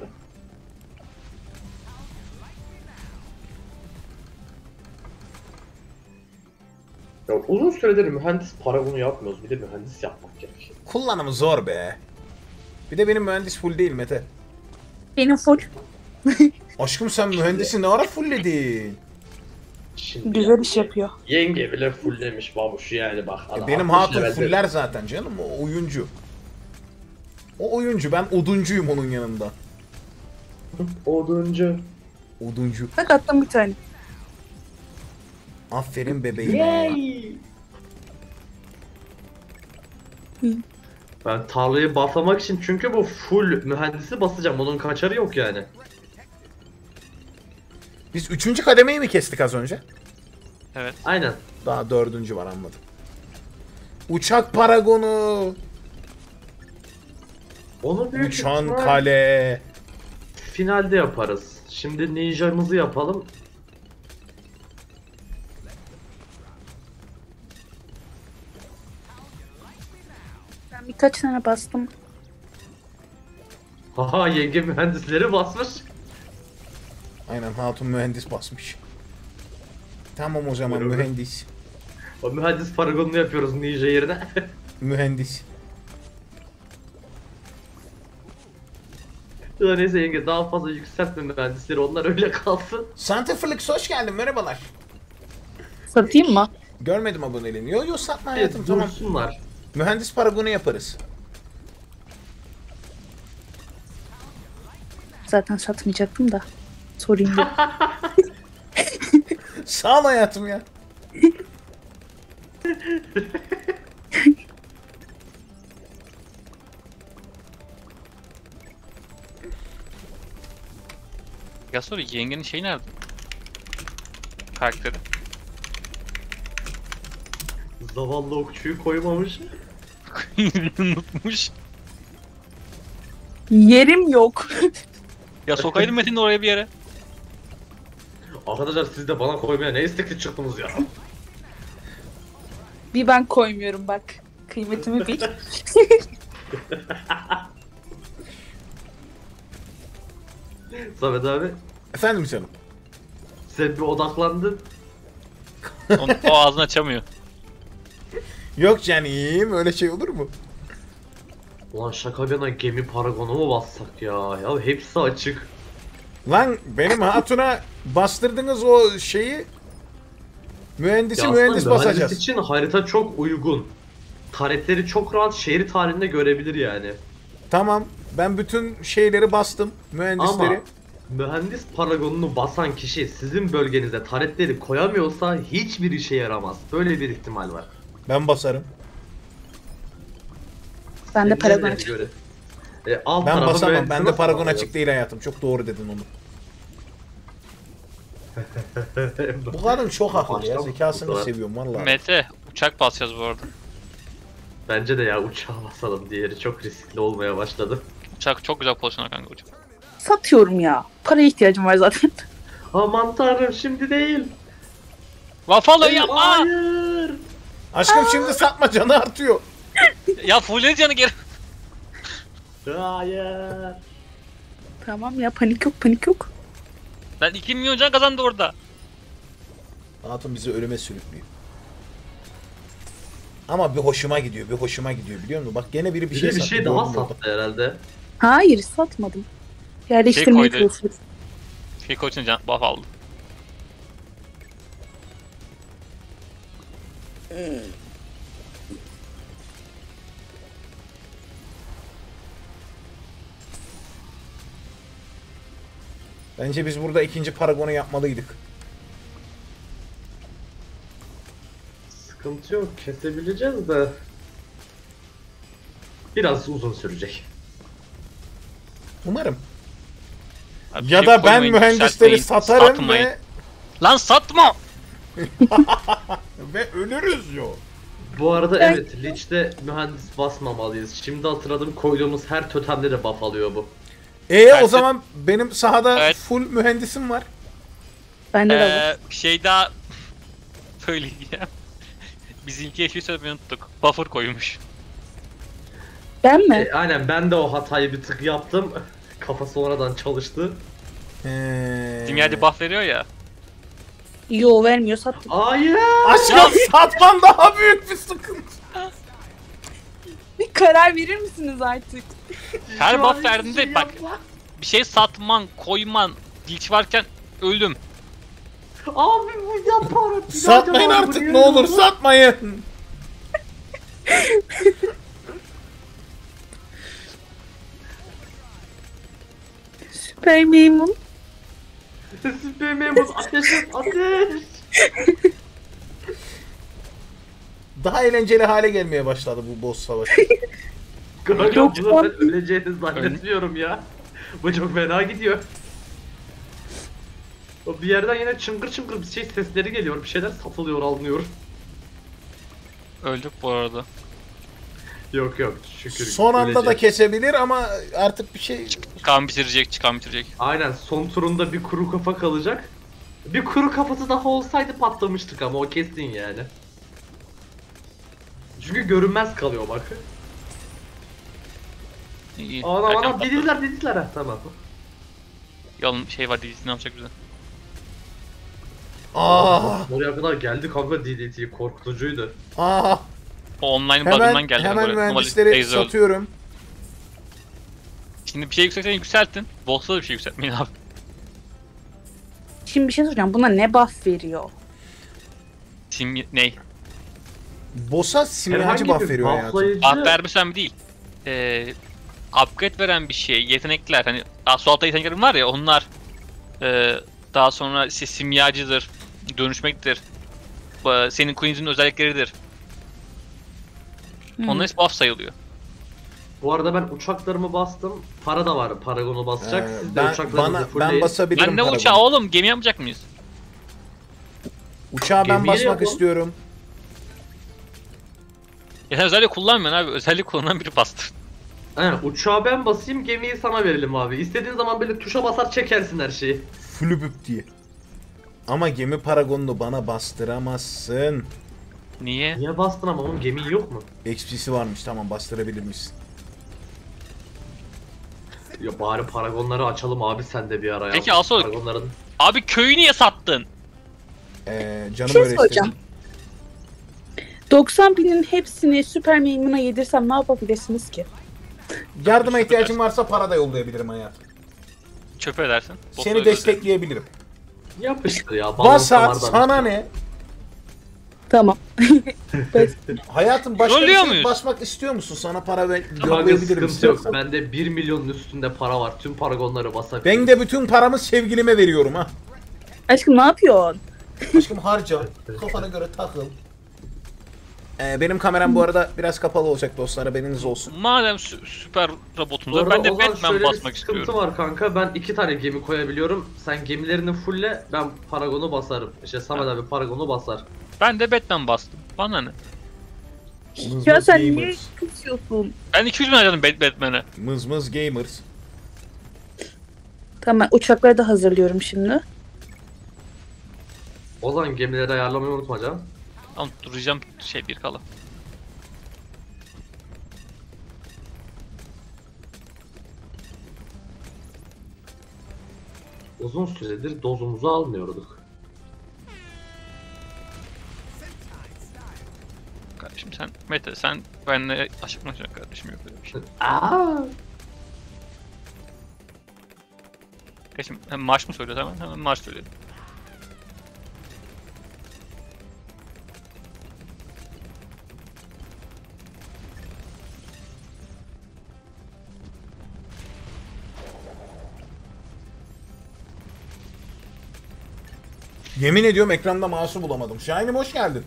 Ya uzun süredir mühendis Paragon'u yapmıyoruz. Bir de mühendis yapmak gerekiyor. Kullanımı zor be. Bir de benim mühendis full değil Mete. Benim full. Aşkım sen mühendisi ne ara fullledin? Şimdi Güzel iş yapıyor. Yenge bile fulllemiş babuş yani bak. Adam Benim 60 hatun levelde. fuller zaten canım, o oyuncu. O oyuncu, ben oduncuyum onun yanında. Oduncu. Oduncu. Bak attım bir tane. Aferin bebeğim. Yay! Ben tarlayı bufflamak için çünkü bu full mühendisi basacağım. Onun kaçarı yok yani. Biz 3. kademeyi mi kestik az önce? Evet. Aynen. Daha 4. var, anladım. Uçak paragonu. Onu büyük Uçan ihtimal kale. finalde yaparız. Şimdi ninjamızı yapalım. Ben birkaç tane bastım. Haha yenge mühendisleri basmış. Aynen, hatun mühendis basmış. Tamam o zaman, Buyurun. mühendis. O mühendis paragonunu yapıyoruz ninja yerine. Mühendis. Ya neyse yenge daha fazla yükseltme mühendisleri, onlar öyle kalsın. Santaflix hoş geldin, merhabalar. Satayım mı? Görmedim aboneliğini. Yo satma hayatım, Evet, tamam. dursunlar. Mühendis paragonu yaparız. Zaten satmayacaktım da. Sorayım dedim. Sağ ol hayatım ya. Ya sonra yengenin şeyi nerede? Karakteri. Zavallı okçuyu koymamış. Unutmuş. Yerim yok. Ya sokaydın Metin'i oraya bir yere. Arkadaşlar siz de bana koymaya ne istekli çıktınız ya. Bir ben koymuyorum bak. Kıymetimi bil. Samet abi Efendim canım. sen bir odaklandın. O ağzını açamıyor. Yok canim, öyle şey olur mu? Ulan şaka bir yana gemi paragonu mu bassak ya? Ya hepsi açık. Lan benim hatuna bastırdınız o şeyi. Mühendisi Ya aslında mühendis mühendis basacağız. için harita çok uygun. Taretleri çok rahat şerit halinde görebilir yani. Tamam, ben bütün şeyleri bastım, mühendisleri. Ama mühendis paragonunu basan kişi sizin bölgenize taretleri koyamıyorsa hiçbir işe yaramaz. Böyle bir ihtimal var. Ben basarım. Ben de paragon Nereye açık. göre? Alt Ben tarafı basamam. mühendisi Bende nasıl paragon bağlıyor? açık değil hayatım. Çok doğru dedin onu. Bu kadın çok akıllı ya. Zekasını seviyorum vallahi. Mete, uçak basacağız bu arada. Bence de ya uçağa basalım, diğeri çok riskli olmaya başladı. Uçak çok güzel pozisyona kanka uçak. Satıyorum ya. Paraya ihtiyacım var zaten. Aman tanrım şimdi değil. Waffle yapma! Hayır. Aşkım şimdi satma, canı artıyor. Ya full canı geri. Hayır. Tamam ya, panik yok panik yok. Ben 2 milyon can kazandı orada. Hatun bizi ölüme sürüklüyor. Ama bir hoşuma gidiyor, bir hoşuma gidiyor biliyor musun? Bak gene biri bir Bir şey de bir sattı. şey daha gördüm orada. sattı herhalde. Hayır satmadım. Yerleştirmeye koydu. çalışıyorum. Fiko için can buff aldı. Bence biz burada ikinci paragonu yapmalıydık. Sıkıntı yok, kesebileceğiz de. Biraz uzun sürecek. Umarım. Abi bir Ya şey da ben koymayın, mühendisleri yükseltmeyin, satarım satmayın. ve Lan satma! ölürüz yo. Bu arada Ben- evet, Lich'te mühendis basmamalıyız. Şimdi hatırladım, koyduğumuz her totemde de buff alıyor bu. O Gerçi- zaman benim sahada Evet. full mühendisim var. Bende de var. Bir şey daha söyleyeceğim. Biz ilk şey söylemeyi unuttuk. Buffer koymuş. Ben mi? Aynen ben de o hatayı bir tık yaptım. Kafa sonradan çalıştı. Simyacı buff veriyor ya. Yo vermiyor sattım. Hayır. Aşkım satman daha büyük bir sıkıntı. Bir karar verir misiniz artık? Her Şu an buff verdiğinde hiçbir şey bak yapma. bir şey satman, koyman, glitch varken öldüm. Abi bu yapar. Satmayın artık ne olur satmayın. Süper maymun. Süper memur ateş et ateş. Daha eğlenceli hale gelmeye başladı bu boss savaşı. Kanka Yok, bunu ben öleceğini zannetmiyorum ya. Bu çok fena gidiyor. O bir yerden yine çıngır çıngır bir şey sesleri geliyor. Bir şeyler satılıyor, alınıyor. Öldük bu arada. Yok yok şükür. Son anda da ölecek. kesebilir ama artık bir şey... Çıkan bitirecek, çıkan bitirecek. Aynen son turunda bir kuru kafa kalacak. Bir kuru kafası daha olsaydı patlamıştık ama o kesin yani. Çünkü görünmez kalıyor bak. İyi. Ana Erken ana patladı. dediler ha tamam. Yalın şey var, dizisi ne yapacak bize? Oraya kadar geldi kanka DDT korkutucuydu. Aa, O online bug'ından hemen geldi. hemen böyle. mühendisleri Normalde Daisy öldü. satıyorum. Şimdi bir şey yükseltin. Boss'ta da bir şey yükseltmeyin abi. Şimdi bir şey soracağım. Buna ne buff veriyor? Ney? Boss'a simyacı Herhangi buff bir veriyor hayatım. bufflayıcı- Buff vermesem mi değil. Upgrade veren bir şey, yetenekler. Hani Assault'ta yeteneklerim var ya, onlar daha sonra simyacıdır, dönüşmektir. Senin Queen'in özellikleridir. Hmm. Onların hepsi buff sayılıyor. Bu arada ben uçaklarımı bastım. Para da var. Paragon'u basacak. Siz de Ben, uçaklarınızı ben fullleyin. basabilirim. Lan ne Paragon. uçağı oğlum? Gemi yapmayacak mıyız? Uçağa ben Gemiye basmak yapalım. istiyorum. Ya sen özellik kullanmıyorsun abi. Özellik kullanan biri bastı. Aynen, uçağı ben basayım, gemiyi sana verelim abi. İstediğin zaman böyle tuşa basar çekersin her şeyi. Flübüp diye. Ama gemi paragonunu bana bastıramazsın. Niye? Niye bastın ama onun gemin yok mu? XP'si varmış, tamam bastırabilir misin? Ya bari paragonları açalım abi sen de bir ara ya. Peki, Aso- Paragonların... Abi köyü niye sattın? Canım Bir şey öyle soracağım. istedi. 90 binin hepsini süper maymun'a yedirsem ne yapabilirsiniz ki? Yardıma ihtiyacın varsa para da yollayabilirim hayatım. Çöp edersin. Seni destekleyebilirim. Yapıştır ya. Basar, balonsalardan sana bir şey. ne? Tamam. Hayatım başka bir Trollüyor şey muyuz? basmak istiyor musun? Sana para Kanka yollayabilirim sıkıntı yok. istiyorsan. Bende 1 milyonun üstünde para var. Tüm paragonları basabilirim. Ben de bütün paramı sevgilime veriyorum ha. Aşkım ne yapıyorsun? Aşkım harca. Kafana göre takıl. Benim kameram bu arada biraz kapalı olacak dostlar, haberiniz olsun. Madem süper robotumuz Bu var, arada ben de Ozan Batman şöyle bir basmak sıkıntı istiyorum. var kanka. Ben 2 tane gemi koyabiliyorum. Sen gemilerini fullle, ben paragonu basarım. İşte Samet abi paragonu basar. Ben de Batman bastım. Bana ne? Mız Ya mız sen niye gamers. kızıyorsun? Ben 200 bin harcadım Batman'e. Mız mız gamers. Tamam ben uçakları da hazırlıyorum şimdi. Ozan gemileri ayarlamayı unutma canım. Tamam, duracağım bir kala. Uzun süredir dozumuzu almıyorduk. Kardeşim sen, Mete sen benimle aşık mısın kardeşim, yok öyle bir şey. Aa! Kardeşim hem marş mı söylüyor, hemen marş söylüyor. Yemin ediyorum ekranda mouse'u bulamadım. Şahin'im hoş geldin.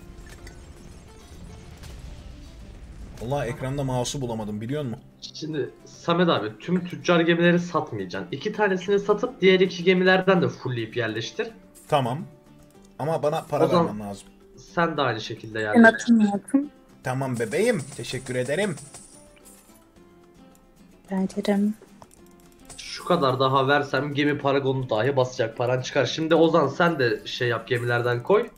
Allah ekranda mouse'u bulamadım biliyor musun? Şimdi Samet abi tüm tüccar gemileri satmayacaksın. 2 tanesini satıp diğer 2 gemilerden de fullleyip yerleştir. Tamam. Ama bana para O zaman- vermen lazım. Sen de aynı şekilde Ben yerleştir. atayım hayatım. Tamam bebeğim. Teşekkür ederim. Ben derim. Şu kadar daha versem gemi paragonu dahi basacak paran çıkar. Şimdi Ozan sen de şey yap gemilerden koy.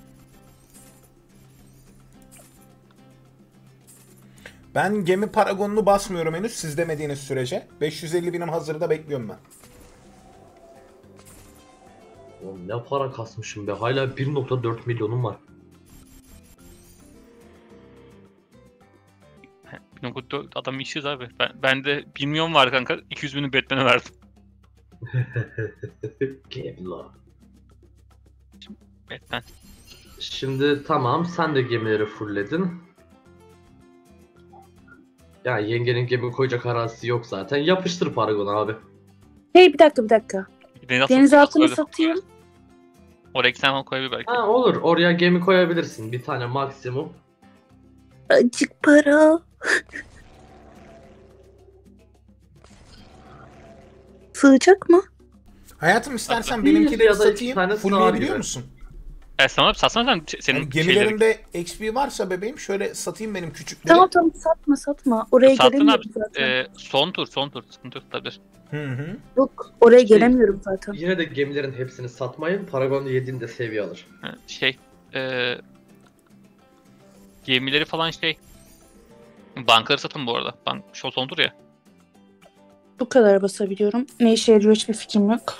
Ben gemi paragonunu basmıyorum henüz siz demediğiniz sürece. 550 binim hazırda bekliyorum ben. Oğlum ne para kasmışım be. Hala 1.4 milyonum var. 1.4 adam işiz abi. Ben de 1 milyon var kanka. 200 bini Batman'e verdim. Gemi la. Batman. Şimdi tamam, sen de gemileri fullledin. Ya yengenin gemi koyacak arazisi yok zaten. Yapıştır Paragon abi. Hey bir dakika. Denizaltını satayım. Oraya iki tane koyabilir belki. Ha olur, oraya gemi koyabilirsin. Bir tane maksimum. Acık para. Sığacak mı? Hayatım istersen Bir benimkileri ya da iki satayım. tane sığar Fullleyebiliyor gibi. musun? Sana satsana sen senin Yani şeyleri. gemilerimde XP varsa bebeğim şöyle satayım benim küçükleri. Tamam satma. Oraya Sattın gelemiyorum abi. zaten. Son tur. Sıkıntı yok tabii. Hı. Yok oraya Şey- gelemiyorum zaten. Yine de gemilerin hepsini satmayın. Paragon 7'inde seviye alır. Gemileri falan bankaları satın bu arada. Son tur ya. Bu kadar basabiliyorum. Ne işe yarıyor hiçbir fikrim yok.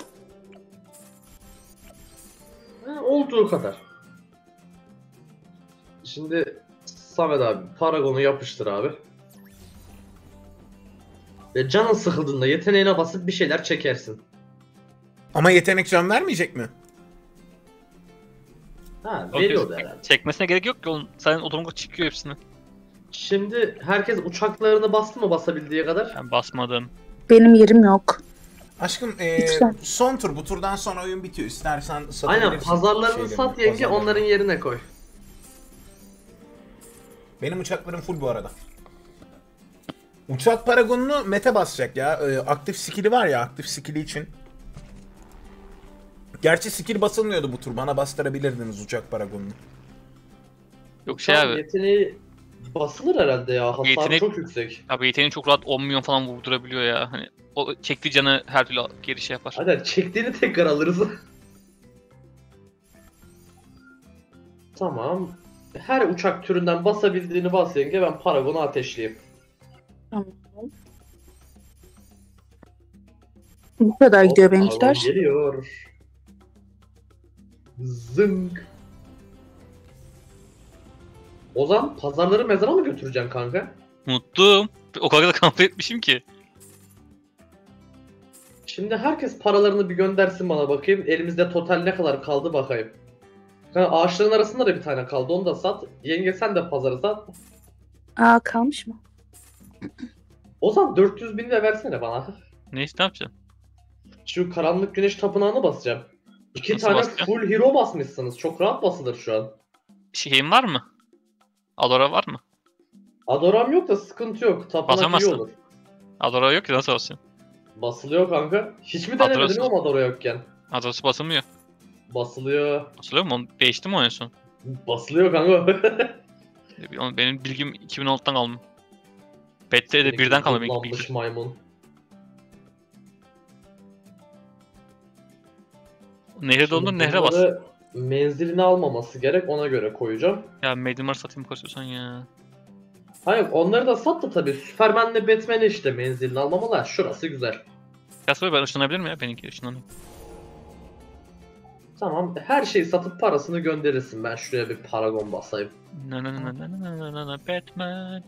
Ha, olduğu kadar. Şimdi Samet abi Paragon'u yapıştır abi. Ve canın sıkıldığında yeteneğine basıp bir şeyler çekersin. Ama yetenek can vermeyecek mi? Ha, veriyordu herhalde. Çekmesine gerek yok ki oğlum. Sen otomatik çıkıyor hepsini. Şimdi herkes uçaklarını bastı mı basabildiği kadar? Ben basmadım. Benim yerim yok. Aşkım Lütfen. son tur, bu turdan sonra oyun bitiyor. İstersen satabilirsin. Aynen, pazarlarını şeylerini, sat yenge, pazarlarını. onların yerine koy. Benim uçaklarım full bu arada. Uçak paragonunu Mete basacak ya. Aktif skill'i var ya, aktif skill'i için. Gerçi skill basılmıyordu bu tur. Bana bastırabilirdiniz uçak paragonunu. Yok Uçağın abi. yeteneği basılır herhalde ya. Hasarı Yetenek- çok yüksek. Abi yeteneğin çok rahat 10 milyon falan vurdurabiliyor ya. Hani o çektiği canı her türlü geri yapar. Hadi çektiğini tekrar alırız. Tamam. Her uçak türünden basabildiğini bas yenge, ben Paragon'u ateşleyeyim. Tamam. Bu kadar gidiyor Paragon benimkiler. geliyor. Zınk. Ozan, pazarları mezara mı götüreceksin kanka? Unuttum. O kadar da kamp etmişim ki. Şimdi herkes paralarını bir göndersin bana bakayım. Elimizde total ne kadar kaldı bakayım. Kanka ağaçların arasında da bir tane kaldı, onu da sat. Yenge sen de pazarı sat. Aa kalmış mı? Ozan 400 bin de versene bana. Neyse ne yapacaksın? Şu karanlık güneş tapınağını basacağım. İki Nasıl tane basacaksın? full hero basmışsınız. Çok rahat basılır şu an. Şeyin var mı? Adora var mı? Adoram yok da sıkıntı yok. Tapınak iyi Basamazsın. olur. Adora yok ki nasıl basıyorsun? Basılıyor kanka. Hiç mi denemedin Adorası- oğlum Adora yokken? Adorası basılmıyor. Basılıyor. Basılıyor mu? Onu değişti mi o en son? Basılıyor kanka. Benim bilgim 2016'dan kalma. BT'de birden kalma benim Kullanmış bilgim. maymun. Nehre doldur Şimdi nehre bas. bunları menzilini almaması gerek, ona göre koyacağım. Ya Medimar satayım koşuyorsan ya. Hayır, onları da sat da tabii. Superman'le Batman'i işte menzilini almamalar. Şurası güzel. Ya sonra ben ışınlanabilir miyim ya? Benimki ışınlanayım. Tamam, her şeyi satıp parasını gönderirsin. Ben şuraya bir paragon basayım. Batman.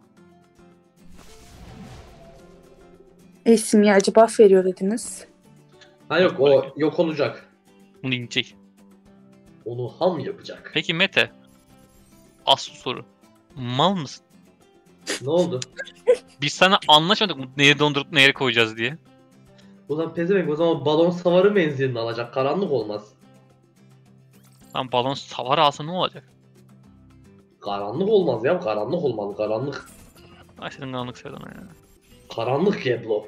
Simyacı buff veriyor dediniz. Ha yok, o yok olacak. Bunu inecek. Onu ham yapacak. Peki Mete. Asıl soru. Mal mısın? Ne oldu? Biz sana anlaşmadık mı nehri dondurup nehre koyacağız diye. Ulan pezevenk, o zaman balon savarı menzilini alacak. Karanlık olmaz. Lan balon savar alsa ne olacak? Karanlık olmaz ya. Karanlık olmaz. Karanlık. Ay senin karanlık sevdana ya. Karanlık Yeblo.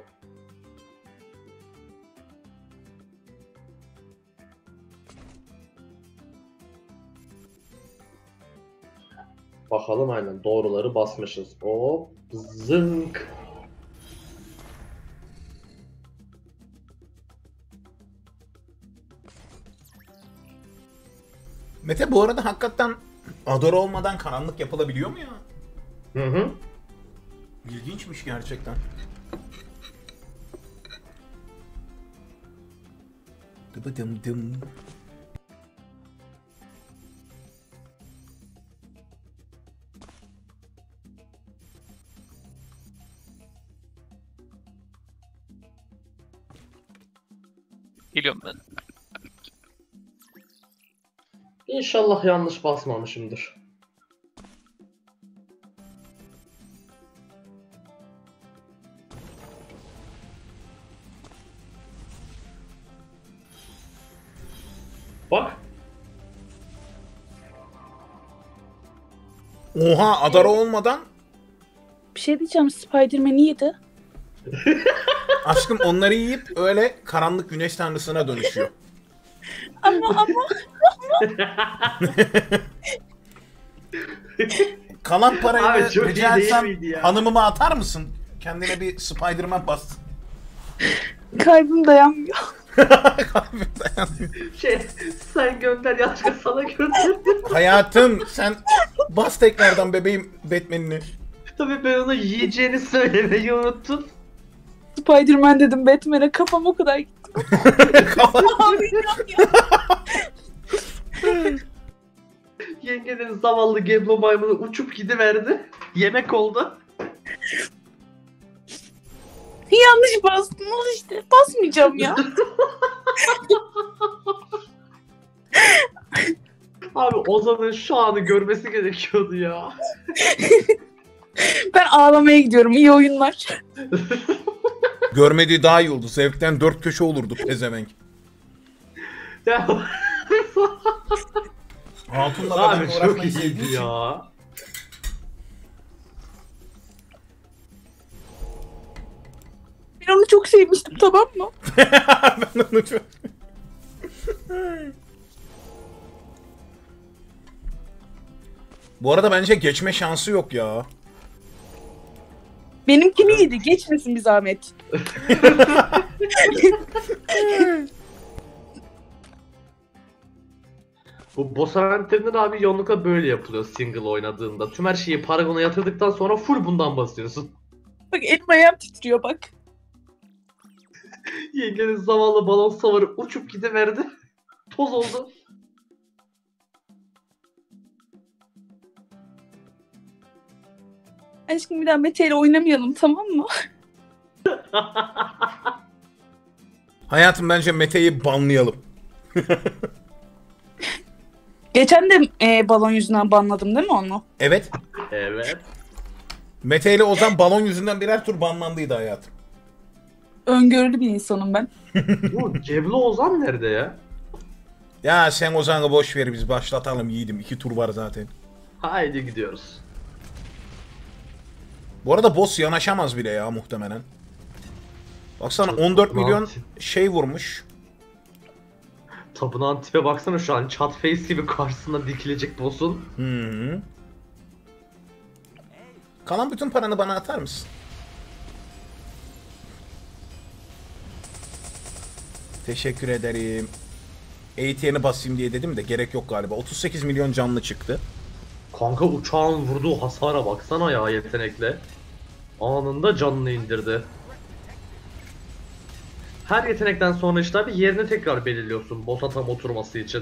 Bakalım, aynen doğruları basmışız. Hop zınk. Mete bu arada hakikaten Adora olmadan karanlık yapılabiliyor mu ya? Hı hı. İlginçmiş gerçekten. Dıbıdım dım. Geliyorum ben. İnşallah yanlış basmamışımdır. Bak. Oha, Adara olmadan Bir şey diyeceğim, Spider-Man'i yedi. aşkım onları yiyip öyle karanlık güneş tanrısına dönüşüyor. Ama Kalan parayı Abi çok iyi rica değil etsem miydi ya? hanımıma atar mısın? Kendine bir Spider-Man bas. kalbim dayanmıyor. Sen gönder yanlışlıkla sana gönderdim. Hayatım sen bas tekrardan bebeğim Batman'ini. Tabii ben ona yiyeceğini söylemeyi unuttum. Spider-Man dedim Batman'e, kafam o kadar gitti. Yengenin zavallı Geblo maymunu uçup gidiverdi. Yemek oldu. Yanlış bastın, al işte. Basmayacağım ya. Abi Ozan'ın şu anı görmesi gerekiyordu ya. Ben ağlamaya gidiyorum. İyi oyunlar. Görmediği daha iyi oldu. Zevkten dört köşe olurdu pezevenk. Ya Hatun'la da abi ben çok uğraşmayı sevdiği iyiydi için. ya. Ben onu çok sevmiştim, tamam mı? Ben onu çok... Bu arada bence geçme şansı yok ya. Benimkini yedi. Geçmesin bir zahmet. Bu boss eventlerinde abi yoğunlukla böyle yapılıyor single oynadığında. Tüm her şeyi Paragon'a yatırdıktan sonra full bundan basıyorsun. Bak elim ayağım titriyor bak. Yengenin zavallı balon savarı uçup gidiverdi. Toz oldu. Aşkım bir daha Mete ile oynamayalım, tamam mı? Hayatım bence Mete'yi banlayalım. Geçen de balon yüzünden banladım değil mi onu? Evet. Evet. Mete ile Ozan balon yüzünden birer tur banlandıydı hayatım. Öngörülü bir insanım ben. Bu Geblo Ozan nerede ya? Ya sen Ozan'ı boş ver biz başlatalım yiğidim. 2 tur var zaten. Haydi gidiyoruz. Bu arada boss yanaşamaz bile ya muhtemelen. Baksana 14 milyon şey vurmuş. Tapınağın tipe baksana şu an chat face gibi karşısında dikilecek boss'un. Hı. Kalan bütün paranı bana atar mısın? Teşekkür ederim. ATN'i basayım diye dedim de gerek yok galiba. 38 milyon canlı çıktı. Kanka uçağın vurduğu hasara baksana ya yetenekle. Anında canını indirdi. Her yetenekten sonra işte abi yerini tekrar belirliyorsun boss'a tam oturması için.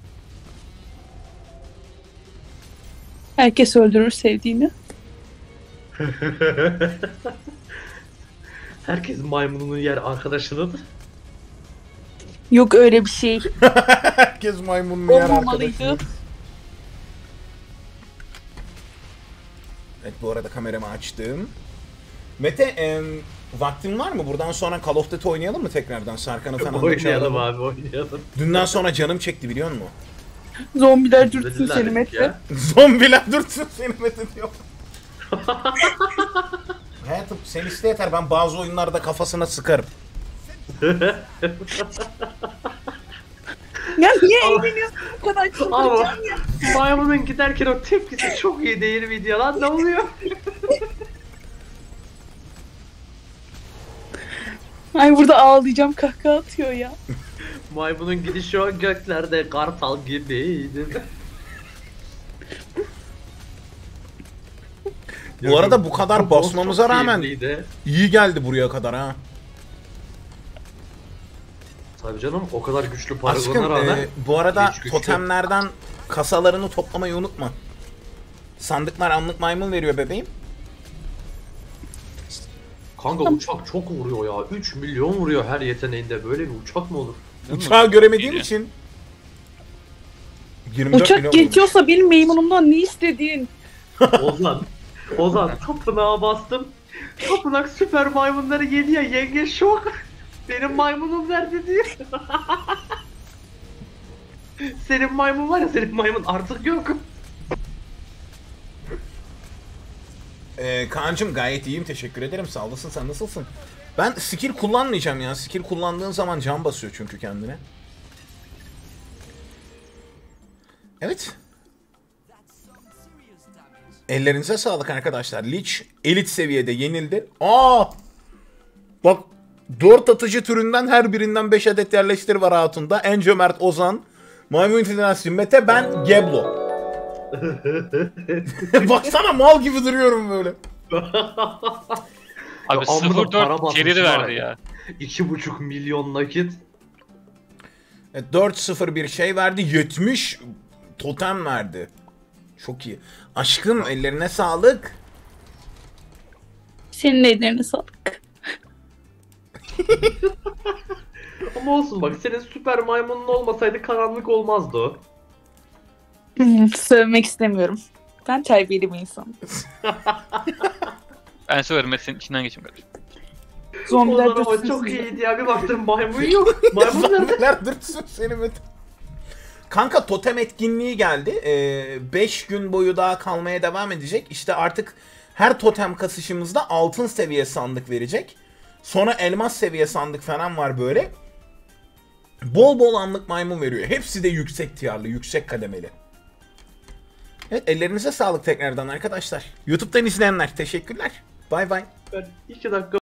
Herkes öldürür sevdiğini. Herkes maymununu yer arkadaşının. Yok öyle bir şey. Herkes maymununu yer Olmamalıydı. arkadaşım. Evet bu arada kameramı açtım. Mete vaktin var mı? Buradan sonra Call of Duty oynayalım mı tekrardan? Sarkan'ı falan da Oynayalım çağıralım. abi oynayalım. Dünden sonra canım çekti biliyor musun? Zombiler dürtsün Güzel seni dedik Mete. ya. Zombiler dursun seni Mete diyor. Hayatım sen iste yeter ben bazı oyunlarda kafasına sıkarım. Ya niye eğleniyorsun bu kadar Ama çıldıracağım ya. maymunun giderken o tepkisi çok iyi değil miydi ya lan ne oluyor? Ay burada ağlayacağım, kahkaha atıyor ya. Maymunun gidişi o göklerde kartal gibiydi. Bu arada bu kadar basmamıza rağmen keyifliydi. iyi geldi buraya kadar ha. Tabii canım o kadar güçlü Aşkım paragona rağmen. bu arada hiç güçlü. totemlerden kasalarını toplamayı unutma. Sandıklar anlık maymun veriyor bebeğim. Kanka uçak çok vuruyor ya. 3 milyon vuruyor her yeteneğinde. Böyle bir uçak mı olur? Uçağı göremediğim İyi. için 24 Uçak milyon geçiyorsa benim meymunumdan ne istediğin? Ozan tapınağa bastım. Tapınak süper maymunları geliyor, yenge şok. Benim maymunum nerede diyor. Senin maymun var ya, senin maymun artık yok. Kaan'cım gayet iyiyim, teşekkür ederim, sağ olasın, sen nasılsın? Ben skill kullanmayacağım ya, skill kullandığın zaman can basıyor çünkü kendine. Evet. Ellerinize sağlık arkadaşlar. Lich elit seviyede yenildi. Bak 4 atıcı türünden her birinden 5 adet yerleştir var hatunda. En cömert Ozan, Maymun İnternasyonel Mete, ben Geblo. Baksana mal gibi duruyorum böyle. Abi Ya amma da para 0-4 basmış geri de var verdi ya. ya. 2,5 milyon nakit. 4-0 bir şey verdi. 70 totem verdi. Çok iyi. Aşkım ellerine sağlık. Senin ellerine sağlık. Ama olsun bak, senin süper maymunun olmasaydı karanlık olmazdı o. Sövmek istemiyorum. Ben terbiyeli bir insanım. Ben severim Mete, senin içinden geçim kardeşim. Zombiler Ozan ama dürtsün çok sizi. iyiydi ya, bir baktım maymun yok. Maymun nerede? Zombiler dürtsün seni Mete. Kanka totem etkinliği geldi. 5 gün boyu daha kalmaya devam edecek. İşte artık her totem kasışımızda altın seviye sandık verecek. Sonra elmas seviye sandık falan var böyle. Bol bol anlık maymun veriyor. Hepsi de yüksek tiyarlı, yüksek kademeli. Evet, ellerinize sağlık tekrardan arkadaşlar. YouTube'dan izleyenler teşekkürler. Bay bay. Ben 2 dakika